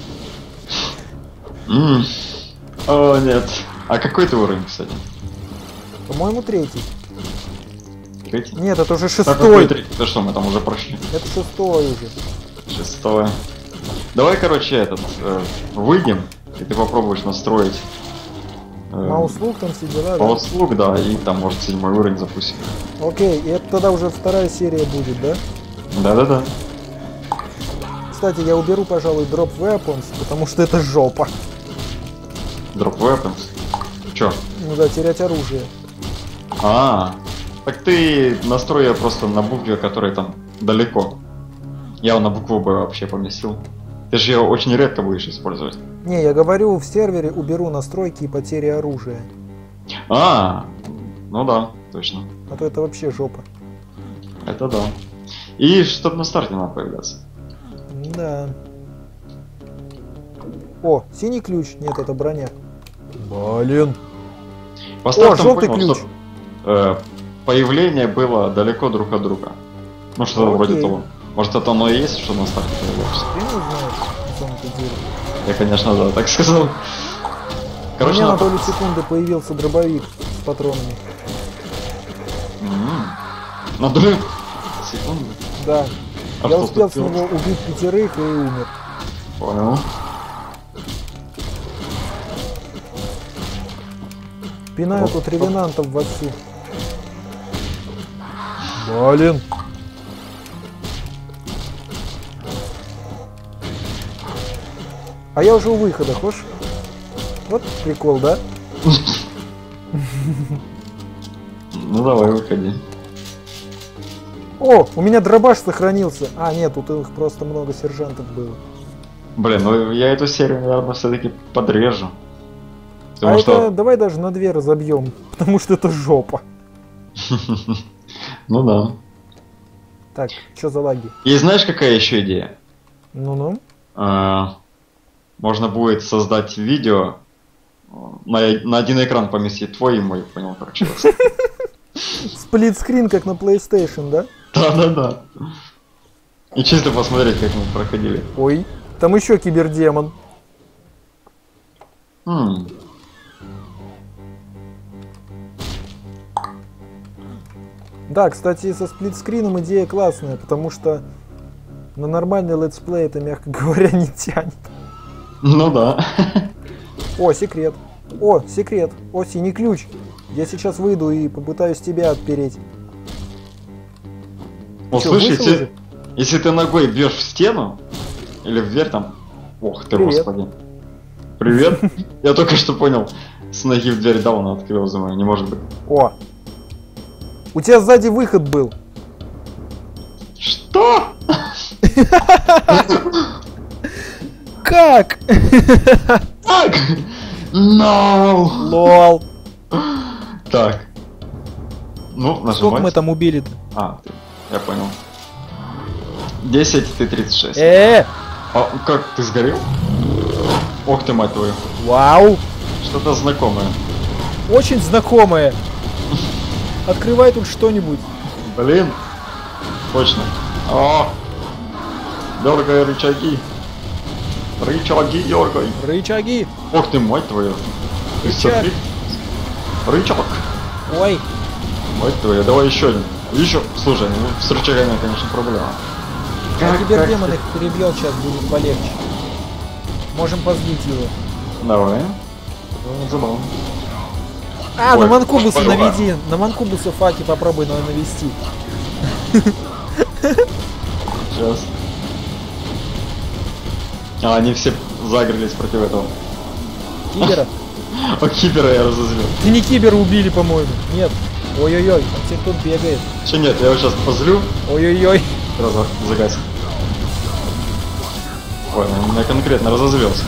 О, нет. А какой ты уровень, кстати? По-моему, 3. Третий? Нет, это уже 6. Да что, мы там уже прошли. Это 6 уже. 6. Давай, короче, выйдем, и ты попробуешь настроить... Мауслуг там все дела, да? Мауслуг, да, и там, может, 7 уровень запустим. Окей, и это тогда уже 2 серия будет, да? Да-да-да. Кстати, я уберу, пожалуй, Drop Weapons, потому что это жопа. Drop Weapons? Чё? Ну да, терять оружие. Так ты настрой её просто на букве, которая там далеко. Я на букву Б вообще поместил. Ты же ее очень редко будешь использовать. Не, я говорю, в сервере уберу настройки и потери оружия. Ну да, точно. А то это вообще жопа. Это да. И чтобы на старте надо появляться. Да. О, синий ключ. Нет, это броня. Блин. Поставь там, желтый понял, ключ. Чтоб, появление было далеко друг от друга. Ну что-то вроде того. Может это оно и есть, что на старте появляешься? Ты не знаешь, на самом-то деле. Я, конечно, да, так сказал. Короче, у меня на долю секунды появился дробовик с патронами. На долю секунды? Да. А я что успел ты с него убить 5 и умер. Понял. Пинаю тут ревенантов вовсю. Блин. А я уже у выхода, хочешь? Вот прикол, да? Ну давай, выходи. О, у меня дробаш сохранился. А, нет, тут их просто много сержантов было. Блин, ну я эту серию, наверное, все-таки подрежу. Потому что... давай даже на 2 разобьем, потому что это жопа. Ну да. Так, что за лаги? И знаешь, какая еще идея? Ну-ну. Можно будет создать видео, на один экран поместить твой и мой, понял, короче. Сплитскрин, как на PlayStation, да? Да-да-да. И чисто посмотреть, как мы проходили. Ой, там еще кибердемон. Да, кстати, со сплитскрином идея классная, потому что на нормальный летсплей это, мягко говоря, не тянет. Ну да. О, секрет. О, секрет. О, синий ключ. Я сейчас выйду и попытаюсь тебя отпереть. О, Чё, слушай, вышел уже? если ты ногой бьешь в стену или в дверь там... Ох ты, Привет. господи. Привет. Я только что понял. С ноги в дверь дал, он открыл за мной. Не может быть. О. У тебя сзади выход был. Что? Как? Так! No! Лол. Так. Ну, Сколько нажимать. мы там убили-то? А, я понял. 10, ты 36. А как, ты сгорел? Ох ты, мать твою. Вау. Что-то знакомое. Очень знакомое. Открывай тут что-нибудь. Блин. Точно. О! Дергай рычаги. Рычаги дергай. Рычаги. Ох ты, мать твою. Ты Рычаг. смотри. Рычаг. Ой. Мать твою, давай еще один. Еще, слушай, ну с рычагами, конечно, проблема. А кибердемон их перебьет, сейчас будет полегче. Можем позлить его. Давай. Ну, забавно. А, Ой, на манкубуса пожалуй. наведи. На манкубуса факи попробуй навести. Сейчас. А, они все загрелись против этого. Кибера? О, кибера я разозлил. Ты не кибера убили, по-моему. Нет. Ой-ой-ой, он теперь тут бегает. Че нет, я его сейчас позлю, Ой-ой-ой. сразу загасит. Ой, он меня конкретно разозлился.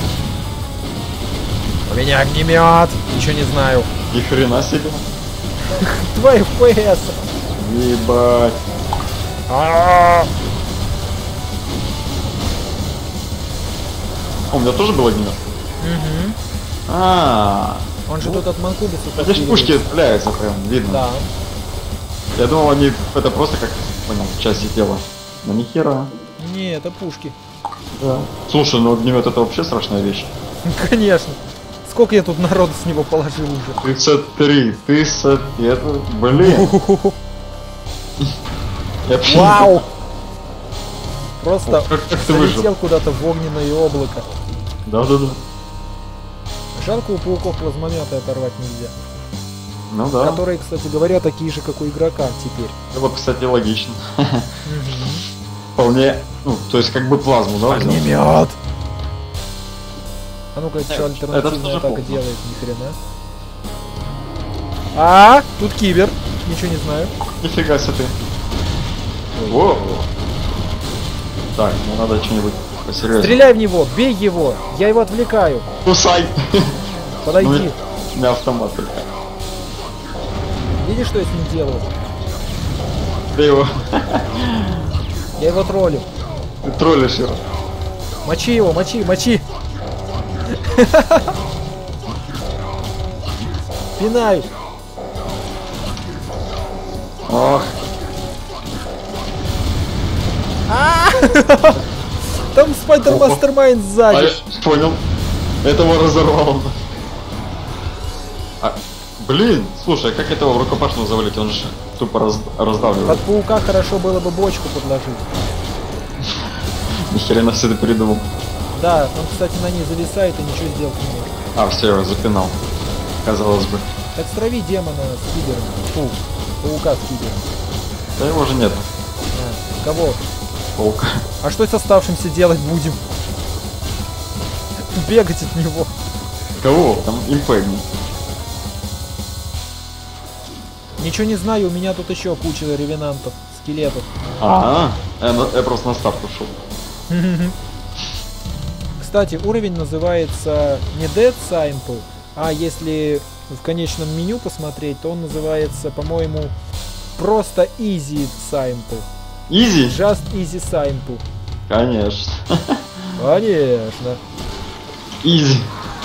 У меня огнемет. Ничего не знаю. Ни хрена себе. 2 FPS. Ебать. У меня тоже был огнемет. Мгм. А, Он же тут от манкубуса. здесь пушки отправляются прям, видно. Да. Я думал, они это просто как, понял, части тела. Но ни хера. Не, это пушки. Да. Слушай, ну огнемет это вообще страшная вещь. Конечно. Сколько я тут народу с него положил уже. 33, 30, это, блин. Я вообще не Вау! Просто Как ты выжил? залетел куда-то в огненное облако. Да-да-да. Жалко, у пауков плазмометы оторвать нельзя. Ну да. Которые, кстати говоря, такие же, как у игрока теперь. Ну вот, кстати, логично. Мгм. Вполне, ну, то есть как бы плазму, да, взял? Огнемет! А ну-ка, что это альтернативная тоже атака плохо. делает, ни хрена. А, тут кибер. Ничего не знаю. Нифига себе ты. Ой. Во. Так, ну надо что-нибудь посерьезнее. Стреляй в него, бей его. Я его отвлекаю. Кусай! Подойди. Ну, у меня автомат только. Видишь, что я с ним делаю? Ты его Я его троллю. ты троллишь его. Мочи его, мочи, мочи. Пинай. Ох, Там Спайдер Опа. Мастермайнд а сзади. я понял. Этого разорвал. А, блин, слушай, а как этого в рукопашную завалить? Он же тупо раздавливает. Под паука хорошо было бы бочку подложить. Ни хрена все это придумал. Да, он, кстати, на ней зависает и ничего сделать не может. А, все, его запинал. Казалось бы. Так страви демона с кибером. Фу, паука с кибером. Да его же нет. А, кого? Паука. А что с оставшимся делать будем? Бегать от него. Кого? Там импэгни. Ничего не знаю, у меня тут еще куча ревенантов, скелетов. Я просто на старт ушел. Кстати, уровень называется не Dead Sample, а если в конечном меню посмотреть, то он называется, по-моему, просто Easy Sample. Изи? Just Easy Sample. Конечно. Конечно. Изи.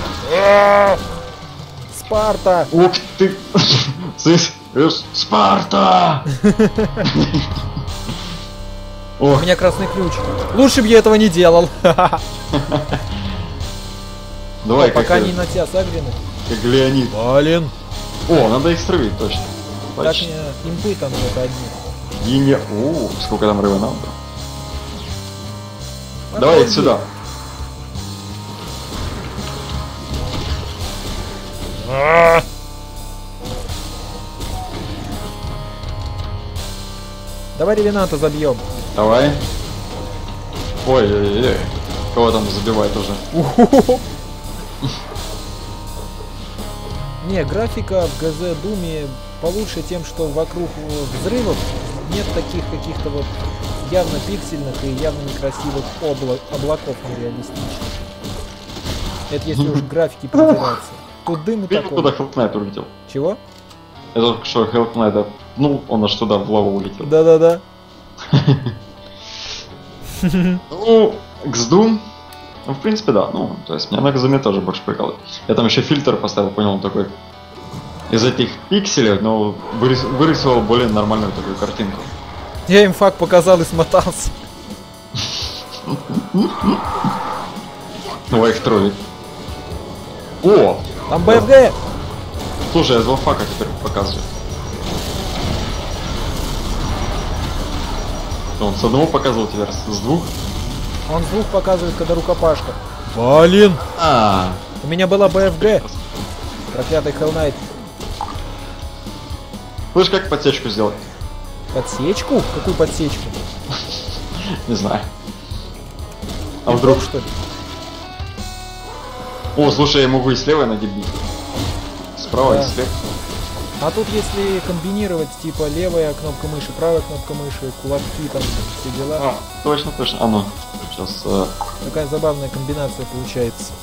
Спарта! Ух ты! Спарта! У Ох, меня красный ключ. Лучше бы я этого не делал. давай Пока как, не на тебя сагрены. как Леонид. Блин. О, надо их стравить, точно. Так Почти. мне импы там вот одни. И не... О, сколько там рыбы надо. Давай Обалдеть. сюда. Давай ревенанта забьем. Давай. Ой-ой-ой. Кого там забивает уже? Не, графика в ГЗ Думе получше тем, что вокруг взрывов нет таких каких-то вот явно пиксельных и явно некрасивых облаков нереалистичных. Это если уж к графике придираться. Тут дым и Видел, такой. куда Hellknight Knight улетел? Чего? Я только что Hellknight Knight, ну, он аж туда в лаву улетел. Да-да-да. Ну, Xdoom, ну, в принципе, да. Ну, то есть, меня на Xdoom тоже больше прикалывает. Я там еще фильтр поставил, понял, он такой из этих пикселей, но вырисовал более нормальную такую картинку. Я им факт показал и смотался. Ну, их троллит. О! Там БФГ! Слушай, я злофака теперь показываю. Он с одного показывал теперь, с двух. Он с двух показывает, когда рукопашка. Блин! А, У меня была БФГ. Проклятый Hell Knight. слышь, как подсечку сделать? Подсечку? Какую подсечку? Не знаю. А Ты вдруг? тот, что ли? О, слушай, я могу и с левой ноги бить. Справа Да. и слева. А тут если комбинировать, типа левая кнопка мыши, правая кнопка мыши, кулаки там, все дела. А, точно, точно. А ну, сейчас. Такая забавная комбинация получается.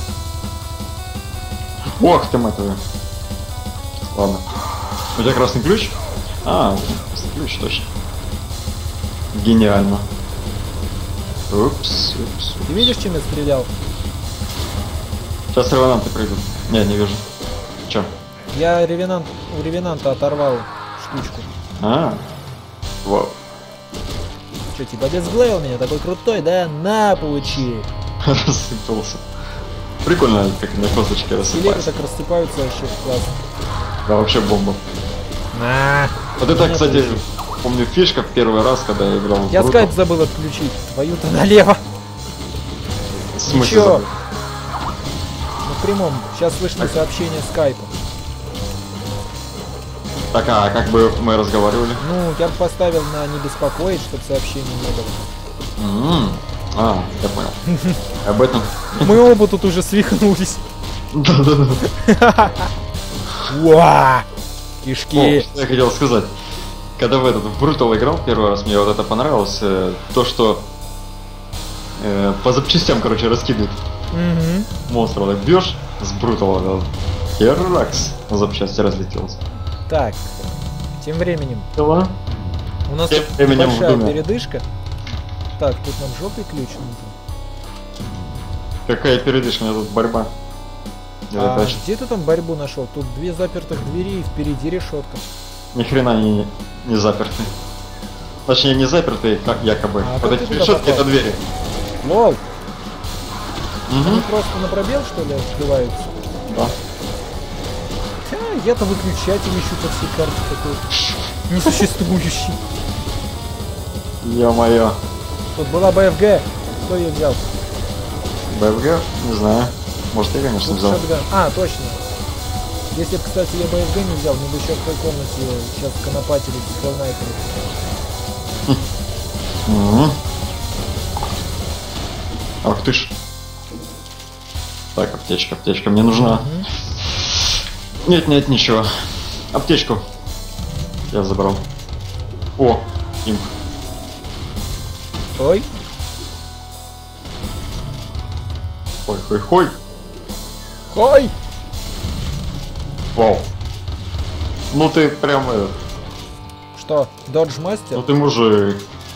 Ох ты, мать твою. Ладно. У тебя красный ключ? А, красный ключ, точно. Гениально. Упс, упс. Ты видишь, чем я стрелял? Сейчас ревенанты придут. Не вижу. Чё? Я у ревенанта оторвал штучку. А, вау. Че, типа обезглавил меня, такой крутой, да? На, получи! Рассыпался. Прикольно, как на косточке Скелеты рассыпается. так рассыпаются вообще классно. Да, вообще бомба. На! Вот это, Нет, кстати, получи. помню, фишка в первый раз, когда я играл в Я Brutal. скайп забыл отключить. Твою-то налево. В смысле Ничего. забыл? Ну, в прямом. Сейчас слышно сообщение скайпа. Так, а как бы мы разговаривали? Ну, я бы поставил на не беспокоить, чтобы сообщений не было. А, я понял. Об этом. Мы оба тут уже свихнулись. Да-да-да. Уа! О, Кишки. что я хотел сказать. Когда в этот в Brutal играл первый раз, мне вот это понравилось. То, что по запчастям, короче, раскидывают Мгм. монстров. Так бьешь с Brutal, херакс, запчасти разлетелся. Так, тем временем. Дела? У нас Тем тут временем большая в Думе. передышка. Так, тут нам жопой ключ нужен. Какая передышка, у меня тут борьба. Я А опять где ты там борьбу нашел? Тут две запертых двери и впереди решетка. ни хрена не заперты. Точнее, не заперты, как якобы. А Вот как эти ты туда решетки попал? это двери. Лол, они Угу. просто на пробел, что ли, открываются? Да. Я-то выключатель ищу по всей карте такой несуществующий. Ё-моё. Тут была БФГ. Кто ее взял? БФГ? Не знаю. Может, я, конечно, Тут взял. шотган. А, точно. Если бы, кстати, я БФГ не взял, мы бы еще в той комнате сейчас конопатили с хеллнайтером. Мгм. Ах ты ж. Так, аптечка мне нужна. Нет, ничего. Аптечку. Я забрал. О, имп. Ой, Хой. ой! Вау. Ну ты прям Что, Додж Мастер? ну ты мужик.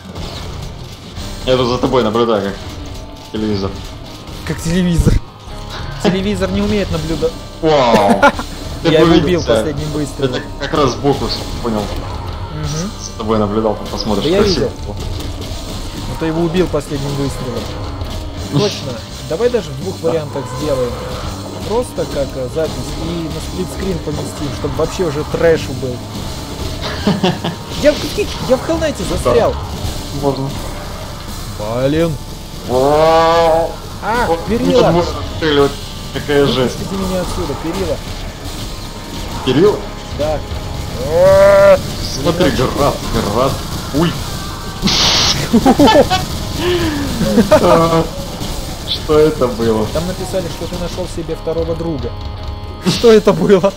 Я тут за тобой наблюдаю, как телевизор. Как телевизор. Телевизор не умеет наблюдать. Вау. Ты Я его бы видел убил себя. последним выстрелом. Это как раз сбоку понял. Мгм. С тобой наблюдал, там посмотришь. Да я красиво видел. было. Ну ты его убил последним выстрелом. Точно. Давай даже в двух вариантах сделаем. Просто как запись и на сплитскрин поместим, чтобы вообще уже трэшу был. Я в Hell Knight застрял. Можно. Блин. А, перила. Какая жесть. Выпустите меня отсюда, перила. Кирилл? Да. Смотри, град. Уй. Что это было? Там написали, что ты нашел себе второго друга. Что это было?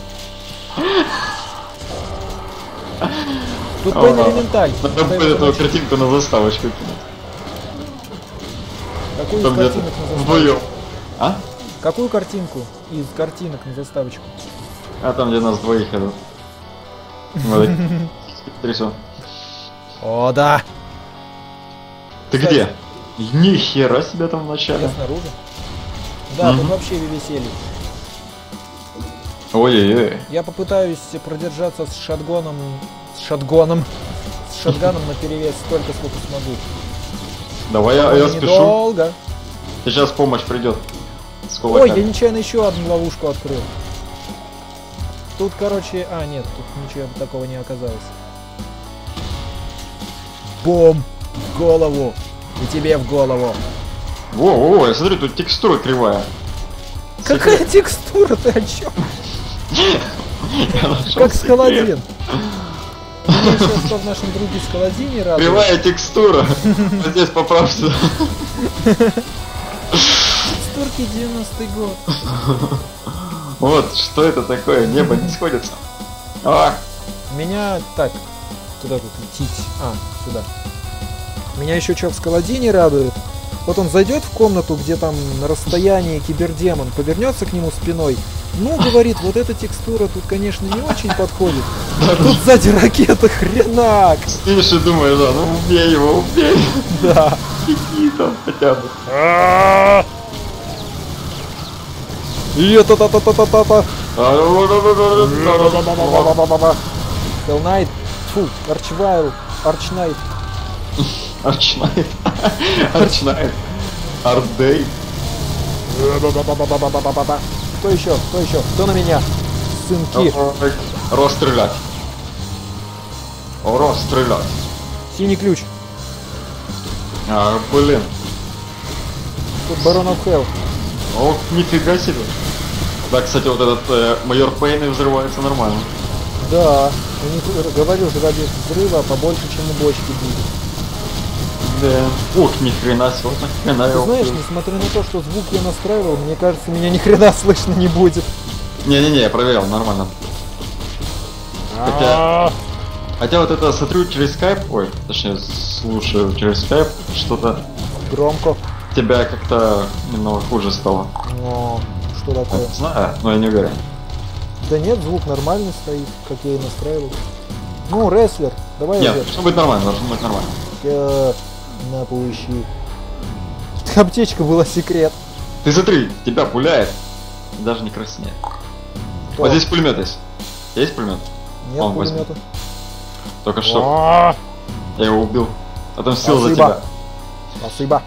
Тут Бен Элементаль. Надо будет эту картинку на заставочку кинуть. Какую из Там где-то картинок на вдвоем. заставочку? А? Какую картинку из картинок на заставочку? А там, где нас двоих идут. Вот. Трясу. О, да. Ты где? Ни хера себе там в начале. Я снаружи. Да, тут вообще веселье. Ой-ой-ой. Я попытаюсь продержаться с шатганом на перевес столько, сколько смогу. Давай я спешу. Недолго. Сейчас помощь придет. С Ой, кулаками. я нечаянно еще одну ловушку открыл. Тут, короче... А, нет, тут ничего такого не оказалось. Бом! В голову! И тебе в голову! Во, смотри, тут текстура кривая. Какая текстура, ты о чем? Как скалодин. Меня еще что в нашем друге скалодине радует. Кривая текстура. Здесь поправься. Текстурки 90-й год. Вот, что это такое? Небо не сходится. Меня... Так, куда тут идти? Сюда. Меня еще что в скалодине радует. Вот он зайдет в комнату, где там на расстоянии кибердемон, повернется к нему спиной. Ну, говорит, вот эта текстура тут, конечно, не очень подходит. Тут сзади ракета, хренак! Стоишь и думаешь, да, ну убей его, убей. Да. Иди там хотя бы. И это та-та-та-та-та-та. Hell Knight. Фу, Арчвайл. Арчнайт. Арчнайт. Арчнайт. Ардей. Кто еще? Кто еще? Кто на меня? Сынки. Расстрелять. Расстрелять. Синий ключ. Блин. Тут Барон Хелл. О, нифига себе. Да, кстати, вот этот майор Пейн взрывается нормально. Да. У них, говорю же, радиус взрыва побольше, чем у бочки будет. Да. Ух, ни хрена себе, вот нахрена Ты его. знаешь, несмотря на то, что звук я настраивал, мне кажется, меня ни хрена слышно не будет. Не-не-не, я проверил, нормально. Хотя вот это смотрю через скайп, ой, точнее слушаю через скайп, что-то Громко. тебя как-то немного хуже стало. О, что такое? Не знаю, но я не уверен. Да нет, звук нормальный стоит, как я и настраивал. Ну, рестлер, давай Нет, уже. должно быть нормально, должно быть нормально. Напущи. Аптечка была секрет. Ты смотри, тебя пуляет, даже не краснеет. Кто? Вот здесь пулемет есть. Есть пулемет? Нет Он возьмет. пулемета. Только что. Я его убил. Отомстил за тебя. Спасибо.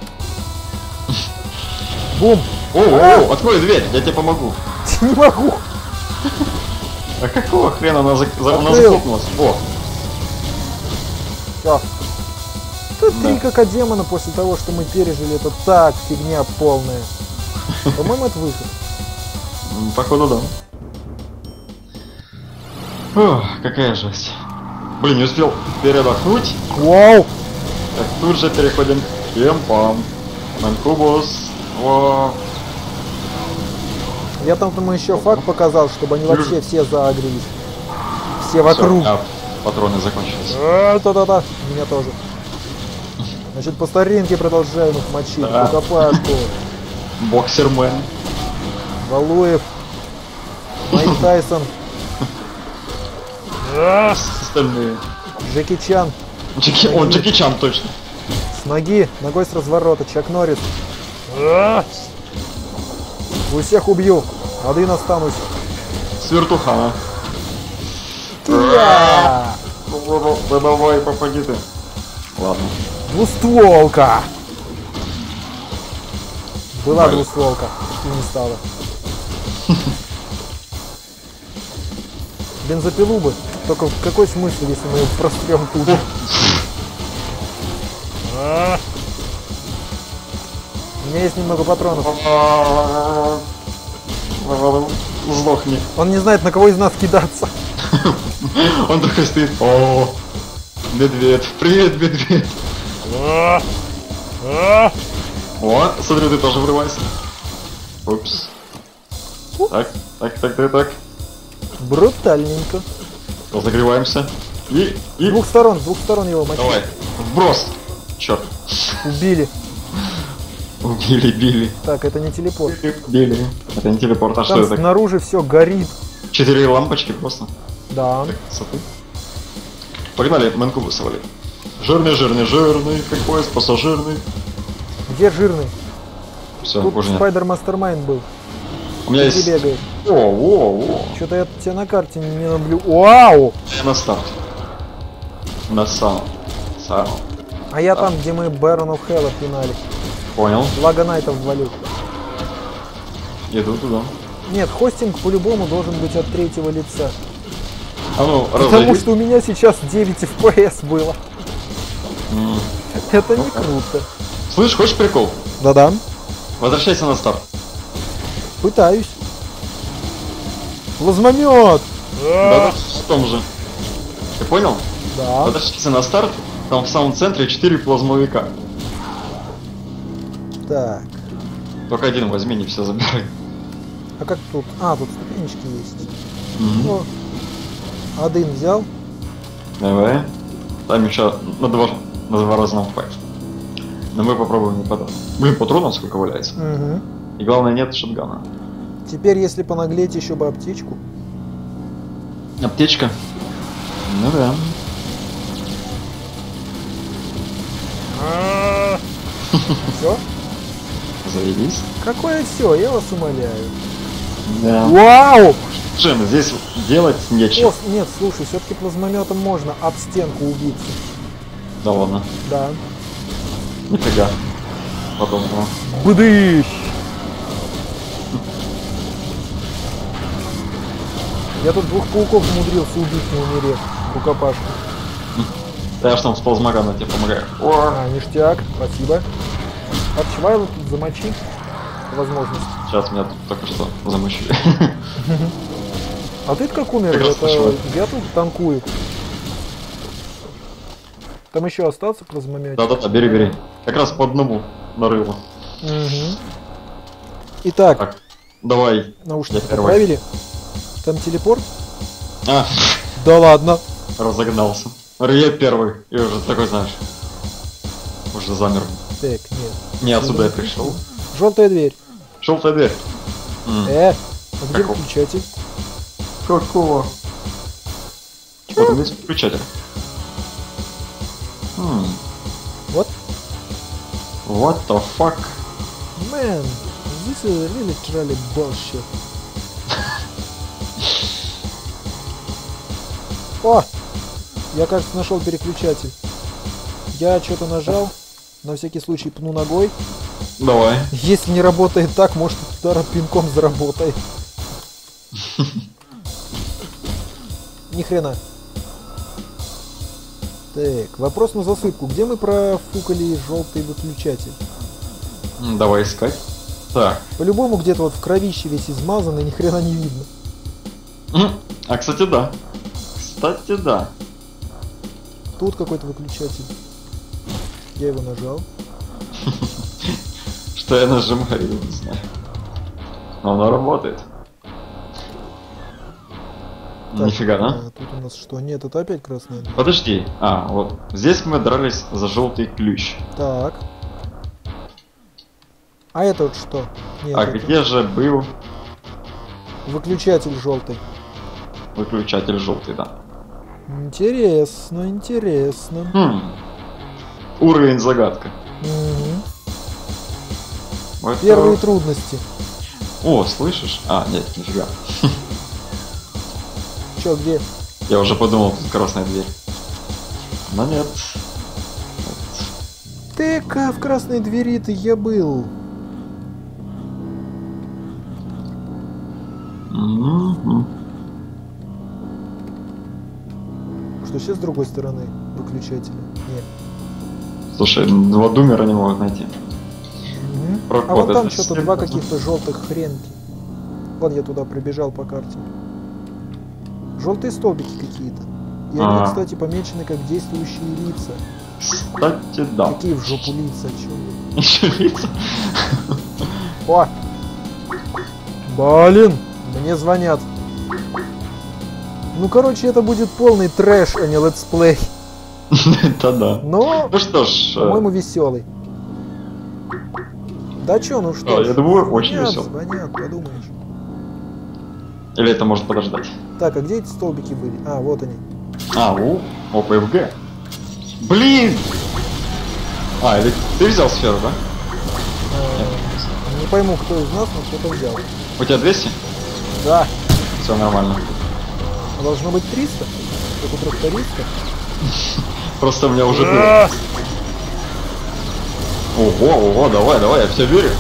Бум! О, открой дверь, я тебе помогу. Не могу. А какого хрена она Открыл. захлопнулась? О, Все. Тут три как от демона после того, что мы пережили, это так фигня полная. По-моему, это выход. походу да. Фух, какая жесть. Блин, не успел передохнуть. Вау! Так, тут же переходим к кемпам. Манкубус. О, Я там ему еще факт показал, чтобы они вообще все заагрились. Все вокруг. всё, патроны закончились. Да-да-да. Меня тоже. Значит, по старинке продолжаем их мочить. Да. Рукопашку. Боксермен. Валуев. Майк Тайсон. Остальные. Джеки Чан. Джеки Чан точно. С ноги. Ногой с разворота. Чак Норрис. Вы всех убью. Один останусь. С вертухана. Кия! Давай, попади ты. Ладно. Двустволка! Была Блин. двустволка, и не стала. Бензопилу бы. Только в какой смысл, если мы ее прострем тут? У меня есть немного патронов. Сдохни. Он не знает, на кого из нас кидаться. Он такой стоит. О, медведь. Привет, медведь. О, смотри, ты тоже врывайся. Упс. Так. Брутальненько. Разогреваемся. И... С двух сторон его мочи. Давай. Вброс. Черт. Убили. Убили. Так, это не телепорт. Убили. Это не телепорт, а что Там это? снаружи все горит. 4 лампочки просто. Да. Погнали, мэнку высовали. Жирный, как поезд, пассажирный. Где жирный? Все, Тут уже нет. Спайдер Мастермайнд был. У меня Где есть... бегает? О. Что-то я тебя на карте не наблю. Вау! Я на старте. На самом. А я там, где мы Baron of Hell пинали. Понял. Лаганайтов ввалил. Иду туда. Нет, хостинг по-любому должен быть от третьего лица. А ну, Потому разойдись. что у меня сейчас 9 FPS было. Это не круто. Слышь, хочешь прикол? Да-да. Возвращайся на старт. Пытаюсь. Плазмомет! Да, в том же. Ты понял? Да. Возвращайся на старт. Там в самом центре 4 плазмовика. Так. Только один возьми, не все забирай. А как тут? А, тут ступенечки есть. Мгм. О, один взял. Давай. Там еще на два раза нам хватит. Но мы попробуем не подать. Блин, патронов сколько валяется. Угу. И главное, нет шотгана. Теперь, если понаглеть, еще бы аптечку. Аптечка? Ну да. Все? Заебись. Какое все? Я вас умоляю. Да. Вау! Джин, здесь делать нечего. О, нет, слушай, все-таки плазмометом можно об стенку убиться. Да ладно. Да. Нифига. Подобного. Бдыщ! Я тут двух пауков умудрился убить, не умерев. Рукопашку. Да я ж там с плазмогана тебе помогаю. О! А, ништяк, спасибо. Арчвайла тут замочи. Возможность. Сейчас меня тут только что замочили. А ты как умер? Как раз Это слышал. я тут танкую. Там еще остался плазмомет. Да-да-да, бери. Как раз по одному нарыло. Угу. Итак, Так, давай. наушники я первый. поправили. Там телепорт? А, Да ладно. разогнался. Я первый. И уже такой, знаешь. Уже замер. Так, нет. Не отсюда я пришел. Желтая дверь. Желтая дверь. А где Какого? выключатель? Какого? Вот там есть включатель. Вот. What the fuck? Man, this is really truly bullshit. О! Я, кажется, нашел переключатель. Я что-то нажал. На всякий случай пну ногой. Давай. Если не работает так, может ударом пинком заработает. Ни хрена. Так, вопрос на засыпку. Где мы профукали желтый выключатель? Давай искать. Так. По-любому где-то вот в кровище весь измазан и ни хрена не видно. А, кстати, да. Кстати, да. Тут какой-то выключатель. Я его нажал. Что я нажимаю, не знаю. Но оно работает. Так, Нифига, да? а тут у нас что? Нет, это опять красная. Подожди. А, вот. Здесь мы дрались за желтый ключ. Так. А это вот что? Нет, А это где же был выключатель желтый. выключатель желтый, да? Интересно, интересно. Уровень загадка. Мгм. Это- Первые трудности. О, слышишь? А, нет, нифига. Чё, где? Я уже подумал, тут красная дверь. Но нет. Ты-ка, в красной двери-то я был. Что сейчас с другой стороны выключателя? Нет. Слушай, два думера не могут найти. А вон там что-то два каких-то желтых хренки. Вон я туда пробежал по карте. Желтые столбики какие-то. И они, кстати, помечены как действующие лица. Кстати, да. Какие в жопу лица? Чё вы? Еще лица. О! Блин! Мне звонят. Ну, короче, это будет полный трэш, а не летсплей. Это да. Но, ну что ж, по-моему, веселый. Да чё, ну что? Я думаю, очень веселый. Звонят, подумаешь. Или это может подождать? Так, а где эти столбики были? А, вот они. А, ОПФГ. Блин! А, или ты взял сферу, да? Не пойму, кто из нас, но кто-то взял. У тебя 200? Да. Все нормально. Должно быть 300? Как у тракториста? Просто у меня уже было. Ого, давай, я в тебя верю.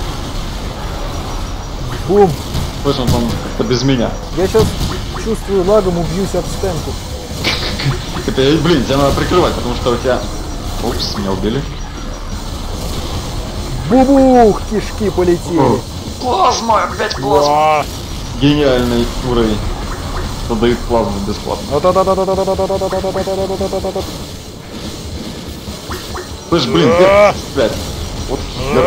Бум! Слышь, он там как-то без меня. Я сейчас чувствую лагом, убьюсь об стенку. Блин, тебя надо прикрывать, потому что у тебя... Упс, меня убили. Бубух! Кишки полетели. Плазма, опять плазма. Гениальный уровень. Кто дает плазму бесплатно. Слышь, блин, блядь. Вот.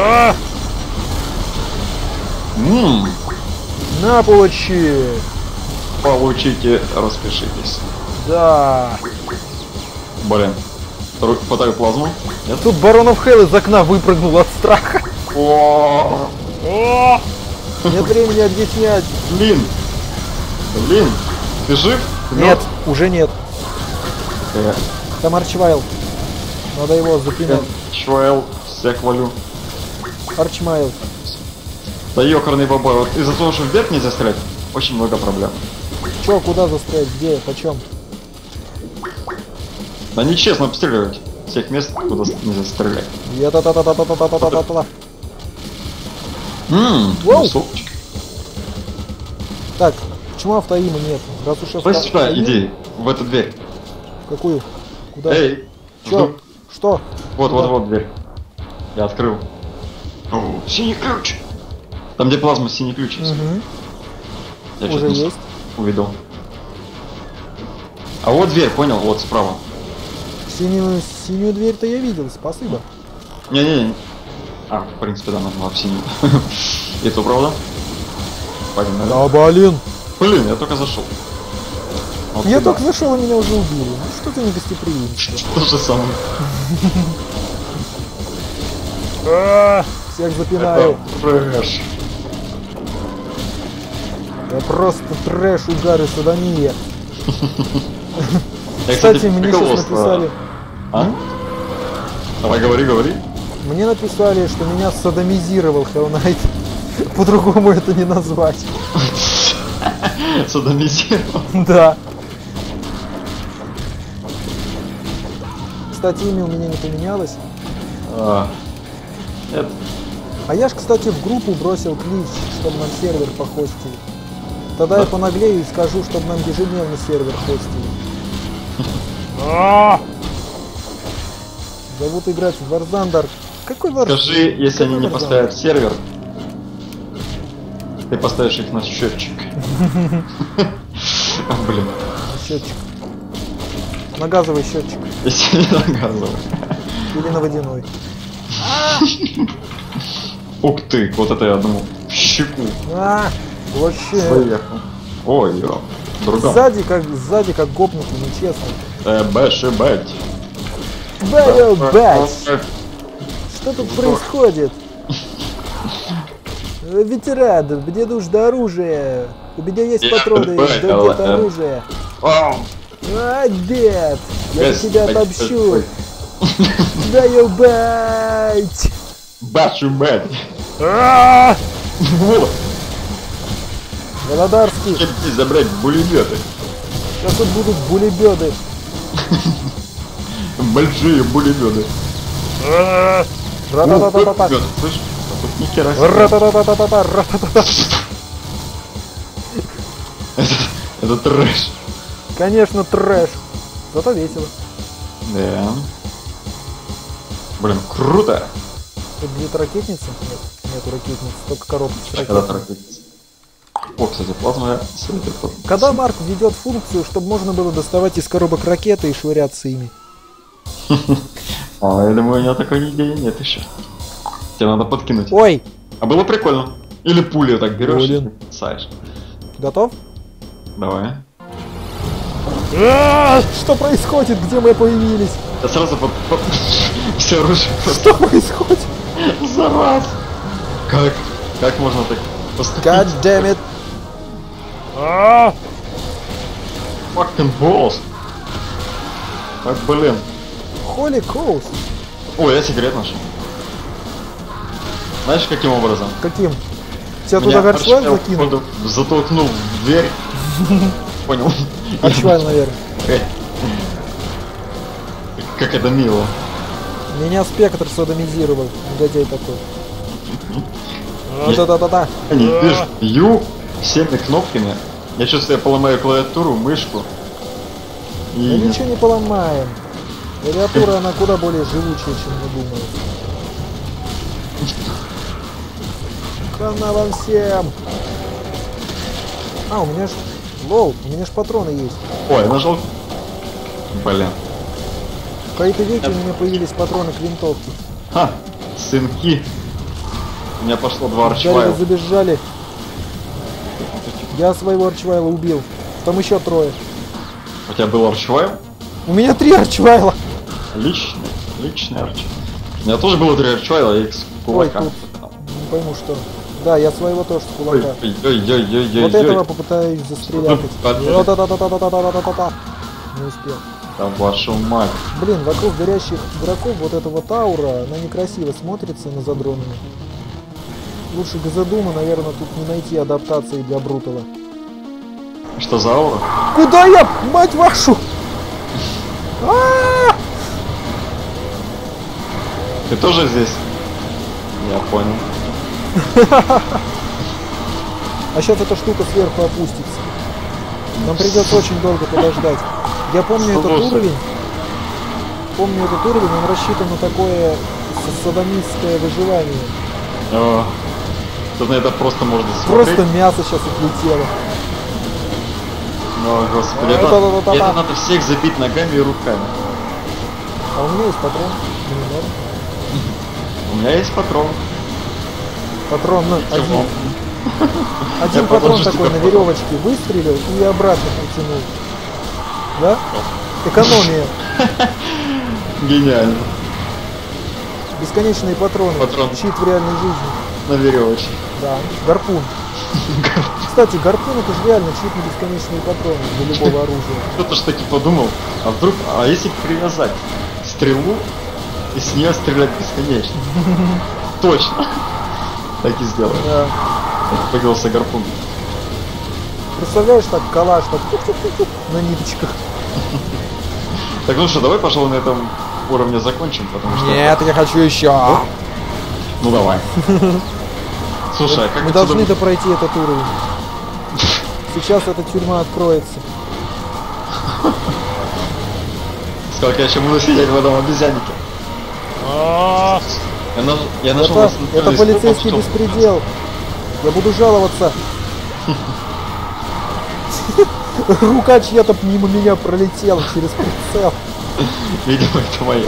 На, получи! Получите, распишитесь. Да. Блин. Хватаю плазму. Нет? Тут Баронов Хелл из окна выпрыгнул от страха. Нет времени объяснять. Блин, ты жив? Нет, уже нет. Там Арчмайл. Надо его запинать. Арчмайл, всех валю. Арчмайл. Да ёкарный бабай, вот из-за того, что вверх нельзя стрелять, очень много проблем. Чё, куда застрять? Где? Почем? Да нечестно обстреливать всех мест, куда нельзя стрелять. Я та-та-та-та-та-та-та-та-та-та. Кусочек. Так, почему автоима нет? Раз уж Давай сюда, иди, в эту дверь. В какую? Куда? Эй! Чё? Что? Вот дверь. Я открыл. Синий ключ! Там где плазма, синий ключ есть. Я уже есть. Увидел. А вот дверь, понял? Вот справа. Синюю дверь-то я видел, спасибо. Не. А, в принципе, да, нужно в синюю. И то правда? Погнали. Да, блин. Блин, я только зашел. Вот я туда. только зашел, и меня уже убили. Ну что ты не гостеприимство? То же самое. Всех запинаю. Трэш. Я просто трэш, угар и садомия. Я, Кстати, мне сейчас написали... А? Давай, говори. Мне написали, что меня садомизировал Hell Knight. По-другому это не назвать. Садомизировал? Да. Кстати, имя у меня не поменялось. Нет. А я ж, кстати, в группу бросил клич, чтобы нам сервер похостили. Тогда я понаглею и скажу, чтобы нам ежедневно сервер хостили. Зовут играть в Warzone. Какой Warzone? Скажи, если они не поставят сервер, ты поставишь их на счетчик. Блин. Счетчик. На газовый счетчик. Если не на газовый. Или на водяной. Ух ты, вот это я думал. В щеку. Вообще. Заехал. Ой, ё. Другом. Сзади как гопнуты, нечестно. Бэшибать. Бэшибать. Что тут происходит? Ветеран, мне нужно оружие. У меня есть патроны, жду где-то оружие. Дед, я тебя отомщу. Бэшибать. Бэшибать. Володарский. Хотите забрать булеметы. Сейчас тут будут булебеды. Большие булеметы. Ра-та-та-та-та-та. Ребят, слышь, а тут ни хера себе. Ра-та-та-та-та-та-та. Ра-та-та-та. Это трэш. Конечно, трэш. Зато весело. Да. Блин, круто. Тут где-то ракетница? Нет, нету ракетницы, только коробка с А когда ракетами. тракетница? О, кстати, плазма светит. Когда Марк введет функцию, чтобы можно было доставать из коробок ракеты и швыряться ими? А, я думаю, у него такой идеи нет еще. Тебе надо подкинуть. Ой, А было прикольно. Или пулю так берешь Блин. и бросаешь. готов? Давай. Что происходит? Где мы появились? Я сразу все оружие Что происходит? за раз. Как можно так поступить? God damn it. Fucking balls. Ай, блин. Holy cows. Ой, я сигарет нашел. Знаешь, каким образом? Каким? Тебя Меня туда Гаршваль Аршвайл, закинул? походу, затолкнул в дверь. Понял? Гаршваль, наверное. Как это мило. Меня Спектр содомизировал. Негодяй такой. Да-да-да-да. Они бью всеми кнопками. Я чувствую, я поломаю клавиатуру, мышку. Мы И ничего не поломаем. Клавиатура, она куда более живучая, чем мы думаем. Хана вам всем! А, у меня ж... Лол, у меня ж патроны есть. Ой, я нажал. Блин. В какой-то веке у меня появились патроны к винтовке. Ха! Сынки. У меня пошло 2 Далее арчвайла. забежали. Я своего арчвайла убил. Там еще 3. У тебя был арчвайл? У меня 3 арчвайла. Личный арч. У меня тоже было 3 арчвайла, я их с кулака. Ой, Не пойму что. Да, я своего тоже с кулака. Ой-ой-ой-ой-ой-ой. Вот этого попытаюсь застрелять. Да Не успел. вашу мать. Блин, вокруг горящих игроков вот этого Таура, она некрасиво смотрится на задронами. Лучше Газодума, наверное, тут не найти адаптации для Брутала. Что за аура? Куда я, мать вашу? А-а-а! Ты тоже здесь? Я понял. А сейчас эта штука сверху опустится. Нам придется очень долго подождать. Я помню этот Слушай. уровень. Помню этот уровень, он рассчитан на такое садомистское выживание. О, тут на это просто можно смотреть. Просто мясо сейчас отлетело. О, господи, Да-да-да-да-да. это надо всех забить ногами и руками. А у меня есть патрон. Не надо. У меня есть патрон. Патрон, ну, один. Чего? Один Я патрон положу такой тебе на веревочке выстрелил и обратно протянул. Да? Экономия. Гениально. Бесконечные патроны. Патрон. Щит в реальной жизни. На веревочке. Да. Гарпун. Кстати, гарпун это же реально чит на бесконечные патроны для любого оружия. Кто-то ж таки подумал, а вдруг, а если привязать стрелу и с нее стрелять бесконечно? Точно. Так и сделаем. Да. Появился гарпун. Представляешь, так калаш так тук-тук-тук-тук на ниточках. Так, ну что, давай, пожалуй, на этом уровне закончим, потому что... Нет, я хочу еще. Ну давай. Слушай, а как Мы отсюда- должны пройти этот уровень. Сейчас эта тюрьма откроется. Сколько я еще буду сидеть в этом обезьяннике? Я нашел Это полицейский беспредел. Я буду жаловаться. Рука чья-то мимо меня пролетела через прицел. Видимо, это моя.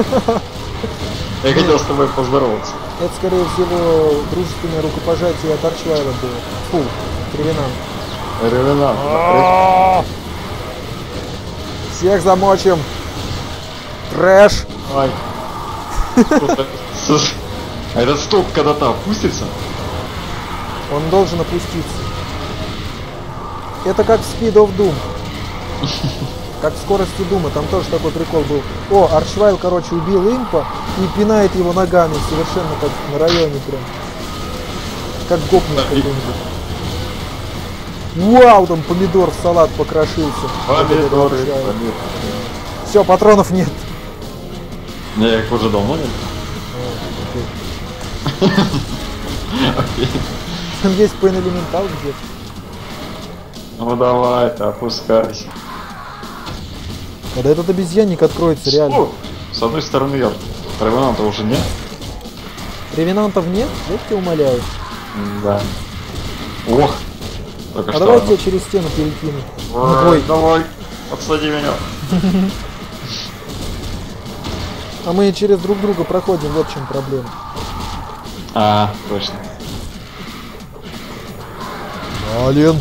Я хотел с тобой поздороваться. Это, скорее всего, дружественное рукопожатие от Арчвайла было. Фу, Ревенант. Ревенант. Всех замочим. Трэш. Ай. Слушай, а этот столб когда-то опустится? Он должен опуститься. Это как в Speed of Doom. Как в скорости Дума, там тоже такой прикол был. О, Арчвайл, короче, убил импа и пинает его ногами, совершенно как на районе прям. Как гопник какой-нибудь. Вау, там помидор в салат покрошился. Помидоры, Все, патронов нет. Не, я их уже давно нет. Окей. Там есть Пен Элементал где-то. Ну давай, ты опускайся. Когда этот обезьянник откроется, реально. О, с одной стороны я. Ревенанта уже нет. Ревенантов нет? Я тебя умоляю. Да. Ох. Только А что. давайте я через стену перекину. Ой, давай, подсади меня. А мы через друг друга проходим, вот в чем проблема. А, точно. Блин.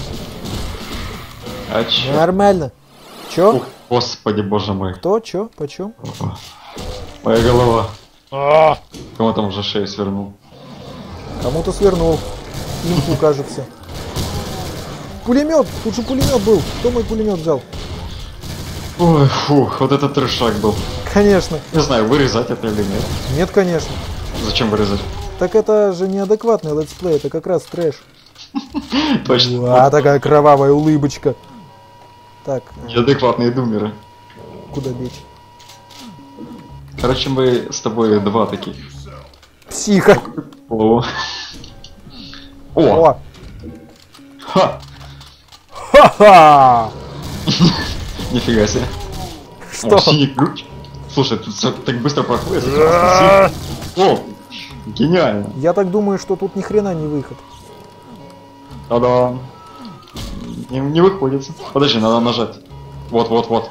А чё? Нормально. Чё? Ух, господи, боже мой. Кто? Чё? Почем? Моя голова. Кому там уже шею свернул? Кому-то свернул. Инфу, кажется. Пулемет! Тут же пулемет был. Кто мой пулемет взял? Ой, фух, вот это трешак был. Конечно. Не знаю, вырезать это или нет. Нет, конечно. Зачем вырезать? Так это же неадекватный летсплей, это как раз трэш. Точно. А, такая кровавая улыбочка. Так, Неадекватные думеры. куда бечь? Короче, мы с тобой два таких. Психа. О. О. О. Ха. Ха-ха! Нифига себе. Что? О, синий ключ. Слушай, тут всё так быстро проходит. О, гениально. Я так думаю, что тут ни хрена не выход. Та-да. Не выходит. Подожди, надо нажать. Вот.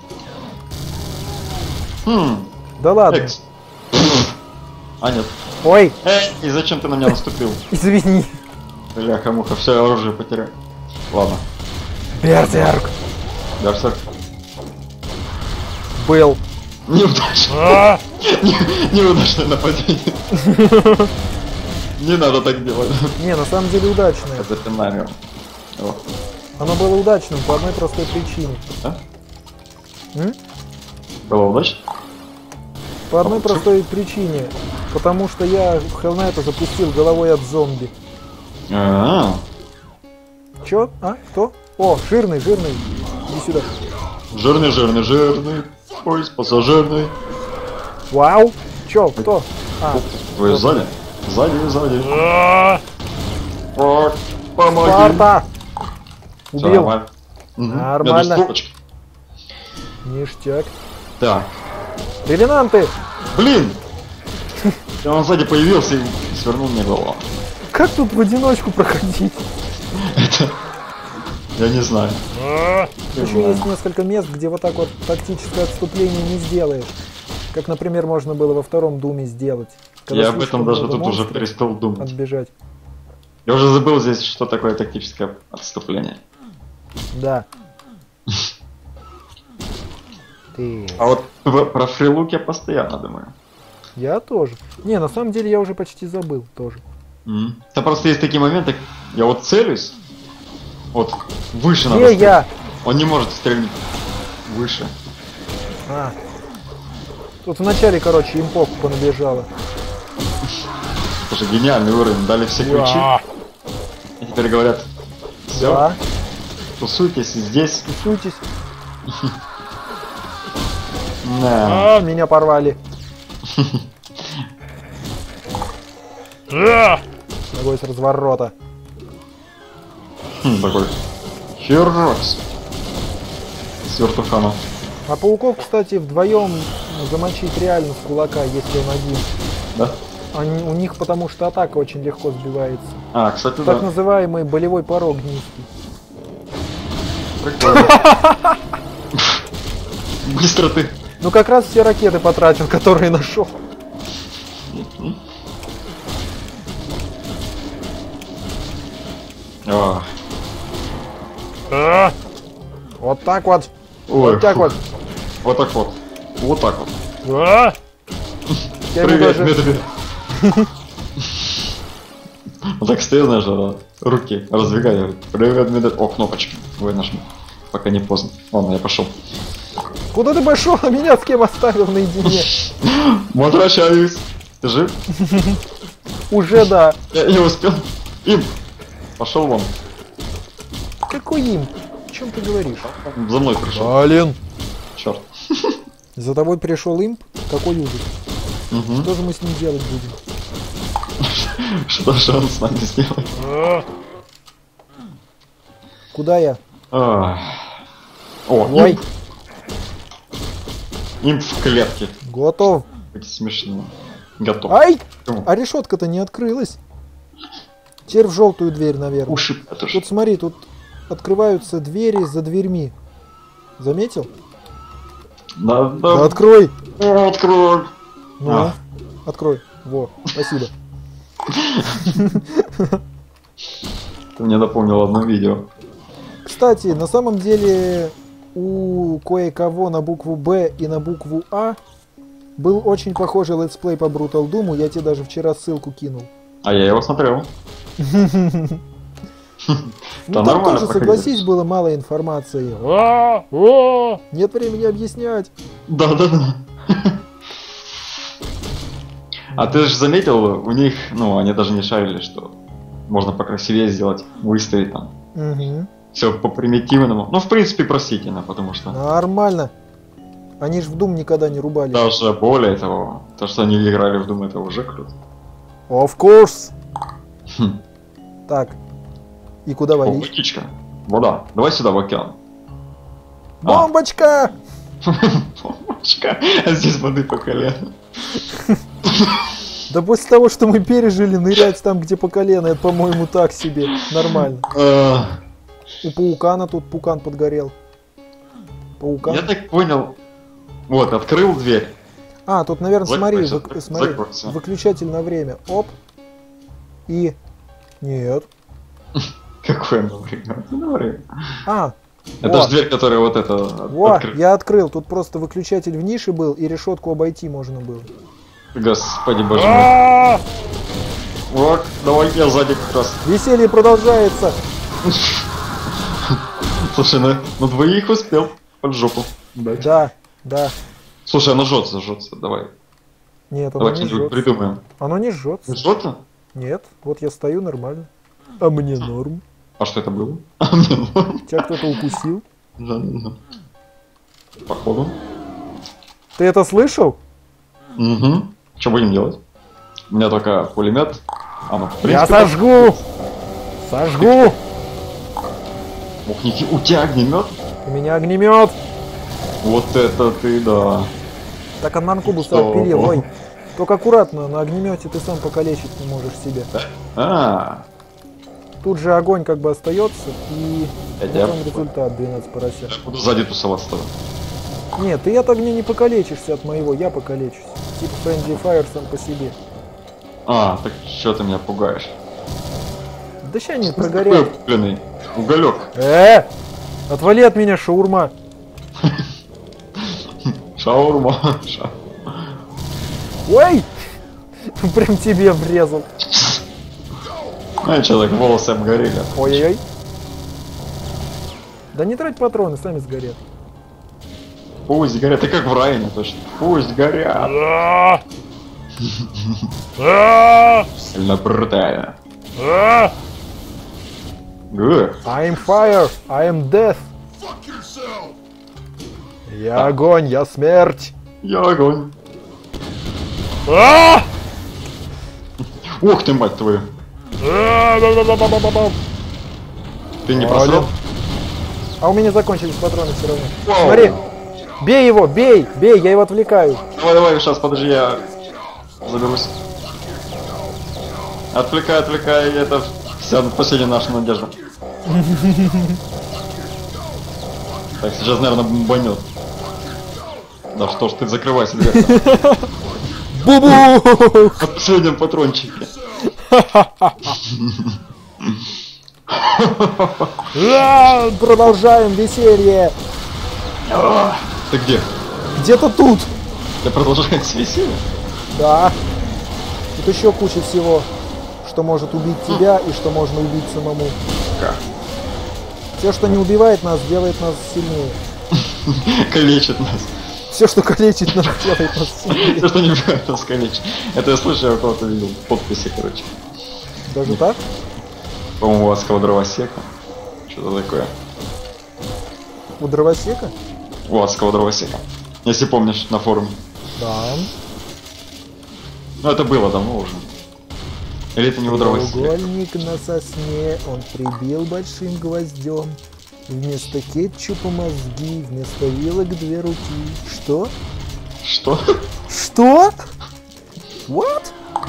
Да ладно. Экс. А нет. Ой, И зачем ты на меня наступил? извини. Бляха-муха, все оружие потерял. Ладно. Берсерк. Берсерк. Был. Неудачно. Неудачное нападение. Не надо так делать. Не, на самом деле удачное. Запинаем его. О. Оно было удачным по одной простой причине. А? М? Было удачно? По одной простой причине. Потому что я в Hell Knight запустил головой от зомби. А-а-а. Чё? А? Кто? О, жирный. Иди сюда. Жирный. Поезд пассажирный. Вау. Чё? Кто? А, Вы сзади? Сзади. О, помоги. Спарта! Всё Убил. нормально. Нормально. Я досточек. Ништяк. Так. Ревенанты! Блин! Он сзади появился и свернул мне голову. Как тут в одиночку проходить? Это... Я не знаю. Еще есть несколько мест, где вот так вот тактическое отступление не сделаешь. Как, например, можно было во втором Думе сделать. Когда Я об слишком этом даже много тут уже монстров, перестал думать. отбежать. Я уже забыл здесь, что такое тактическое отступление. Да. Ты. А вот про фрилук я постоянно думаю. Я тоже. Не, на самом деле я уже почти забыл тоже. Да просто есть такие моменты, я вот целюсь, вот выше надо Где стрелять. я? Он не может стрельнуть выше. А. Тут вначале, короче, импов понабежало. Слушай, гениальный уровень, дали все ключи. И теперь говорят, все, Да. тусуйтесь здесь. Тусуйтесь. Да. А, меня порвали. Ногой с разворота. Такой херакс. С вертухана. А пауков, кстати, вдвоем замочить реально с кулака, если он один. Да? У них потому что атака очень легко сбивается. А, кстати, Так да. называемый болевой порог низкий. Прикольно. Быстро ты. Ну как раз все ракеты потратил, которые нашел. А. Вот так вот. Ой, Вот так фу. вот. Вот так вот. Вот так вот. Я ему Привет, даже- медведь. Вот так стоит, знаешь, руки раздвигай. Говорит, привет, медведь. О, кнопочки. Вы нажми. Пока не поздно. Ладно, я пошел. Куда ты пошел? А меня с кем оставил наедине? Возвращаюсь. Ты жив? Уже да. Я не успел. Им. Пошел вон. Какой им? О чем ты говоришь? За мной пришел. Блин. Черт. За тобой пришел имп? Какой ужас. Угу. Что же мы с ним делать будем? Что же он с нами сделает? Куда я? О, Ой, имп в клетке. готов. Быть смешно. Готов. Ай! Почему? А решетка-то не открылась. Теперь в желтую дверь, наверное. Уши потуши. Тут смотри, тут открываются двери за дверьми. Заметил? Да, Да открой! открой. Ну, открой. Во, спасибо. Ты мне напомнил одно видео. Кстати, на самом деле у кое-кого на букву Б и на букву А был очень похожий летсплей по Brutal Doom, я тебе даже вчера ссылку кинул. А я его смотрел. Ну там нормально тоже, проходили. согласись, было мало информации. Нет времени объяснять. Да. А ты же заметил, у них, ну, они даже не шарили, что можно покрасивее сделать, выставить там. Угу. Все по примитивному. Ну, в принципе, простительно, потому что Нормально. Они ж в Doom никогда не рубали. даже более того, то, что они играли в Doom, это уже круто. Of course. Хм. Так. И куда О, валить? птичка. Вода. Давай сюда, в океан. Бомбочка! Бомбочка. А здесь воды по колено. Да после того, что мы пережили, нырять там, где по колено, это, по-моему, так себе. Нормально. У паукана тут пукан подгорел. Паукан. Я так понял. Вот, открыл дверь. А, тут, наверное, смотри, Закройся, смотри, закройся. выключатель на время. Оп. И... Нет. Какое на время? На время. А, Это во, же дверь, которая вот это во, открыта. я открыл. Тут просто выключатель в нише был, и решетку обойти можно было. Господи боже мой. Вот, давай я сзади как раз. Веселье продолжается. Слушай, на двоих успел под жопу. Да, да. Слушай, оно жжется, давай. Нет, оно Давай не что-нибудь жжется. придумаем. Оно не жжется. Жжется? Нет, вот я стою нормально. А мне норм. А что это было? А мне норм. Тебя кто-то укусил? Да. Походу. Ты это слышал? Угу. Что будем делать? У меня только пулемет. А ну, в Я принципе, сожгу! Сожгу! Ух, у тебя огнемет? У меня огнемет! Вот это ты, да. Так, он манкубуса Что? отпилил. Ой. Только аккуратно, на огнемете ты сам покалечить не можешь себя. А, Тут же огонь как бы остается, и Я потом результат 12 поросят. я буду сзади тусоваться тогда. Нет, ты от огня не покалечишься от моего, я покалечусь. Типа Friendly Fire сам по себе. А, так что ты меня пугаешь? Да ща не Какой прогорят. купленный уголек. Отвали от меня, шаурма. Шаурма. Ой! Прям тебе врезал. А, человек, волосы обгорели. Ой-ой-ой. Да не трать патроны, сами сгорят. Пусть горят, ты как в Райане точно. Пусть горят. Сильно брутально. I'm fire, I am death. Я огонь, я смерть. Я огонь. Ух ты, мать твою. Ты не просрал? А у меня закончились патроны все равно. Вау. Смотри. Бей его, бей, я его отвлекаю. Давай, сейчас, подожди, я заберусь. Отвлекай, это вся последняя наша надежда. Так, сейчас, наверное, бомбанет. Да что ж ты, закрывайся, дверь. Бу-бу! На последнем патрончике. Продолжаем веселье. Ты где? Где-то тут. Ты продолжаешь веселье? Да. Тут еще куча всего, что может убить тебя и что можно убить самому. Как? Все, что не убивает нас, делает нас сильнее. Калечит нас. Все, что калечит нас, делает нас сильнее. Все, что не убивает нас, калечит. Это я слышал, я у кого-то видел в подписи, короче. Даже так? По-моему, у вас дровосека. Что-то такое. У дровосека? У вас дровосека. Если помнишь, на форуме. Да. Ну, это было давно уже. Или это не удровой селектор? Треугольник на сосне он прибил большим гвоздем. Вместо кетчупа мозги, вместо вилок 2 руки. Что? Что? Что? What?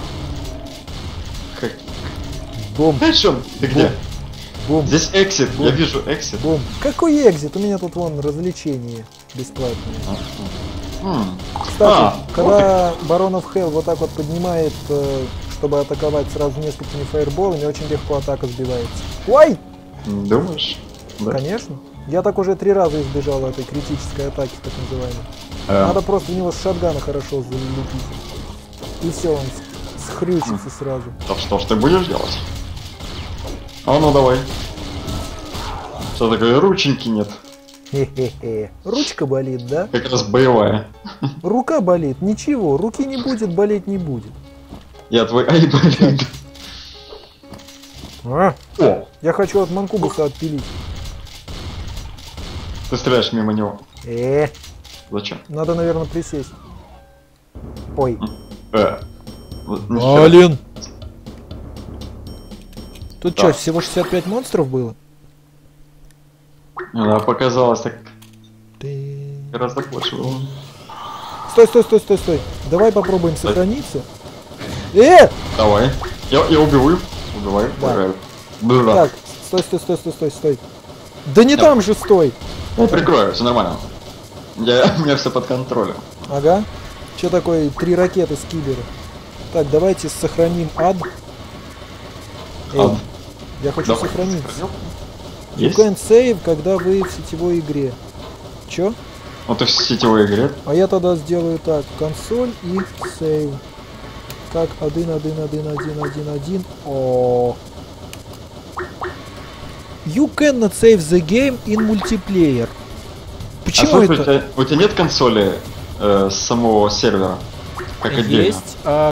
Как? Бум, Хэдшот, ты где? бум, Здесь эксит, Бум. я вижу эксит. бум. Какой экзит? У меня тут вон развлечение бесплатное. Кстати, когда Баронов Хелл вот так вот поднимает, чтобы атаковать сразу несколькими фаерболами, очень легко атака сбивается. Ой! Думаешь? Да. Конечно. Я так уже 3 раза избежал этой критической атаки, так называемой. Надо просто в него с шотгана хорошо залупить. И все, он схрючится сразу. Так что ж ты будешь делать? А ну давай. Что такое, рученьки нет? Хе-хе-хе. Ручка болит, да? Как раз боевая. Рука болит. Ничего, руки не будет, болеть не будет. Я твой айболит. А, О, я хочу от Манкубуса отпилить. ты стреляешь мимо него. Зачем? Надо, наверное, присесть. Ой. Вот нихера. Блин. Тут Да. что, всего 65 монстров было? Да, показалось так Ты... гораздо больше было. Стой, стой, стой, стой, стой. Давай попробуем Стой. сохраниться. Давай. Я убиваю. Убиваю. Да. Убиваю. Бля. Так, стой, стой, стой, стой, стой, стой. Да не там же стой. Я прикрою, все нормально. У меня все под контролем. Ага. Что такое 3 ракеты с кибера? Так, давайте сохраним ад. Эй, Ад. я хочу Давай. сохранить. You Есть? can save, когда вы в сетевой игре. Чё? Ну ты в сетевой игре. А я тогда сделаю так. Консоль и save. Так, 1. О. You cannot save the game in multiplayer. Почему слушай, это? у тебя нет консоли с самого сервера? Как отдельно? Есть, а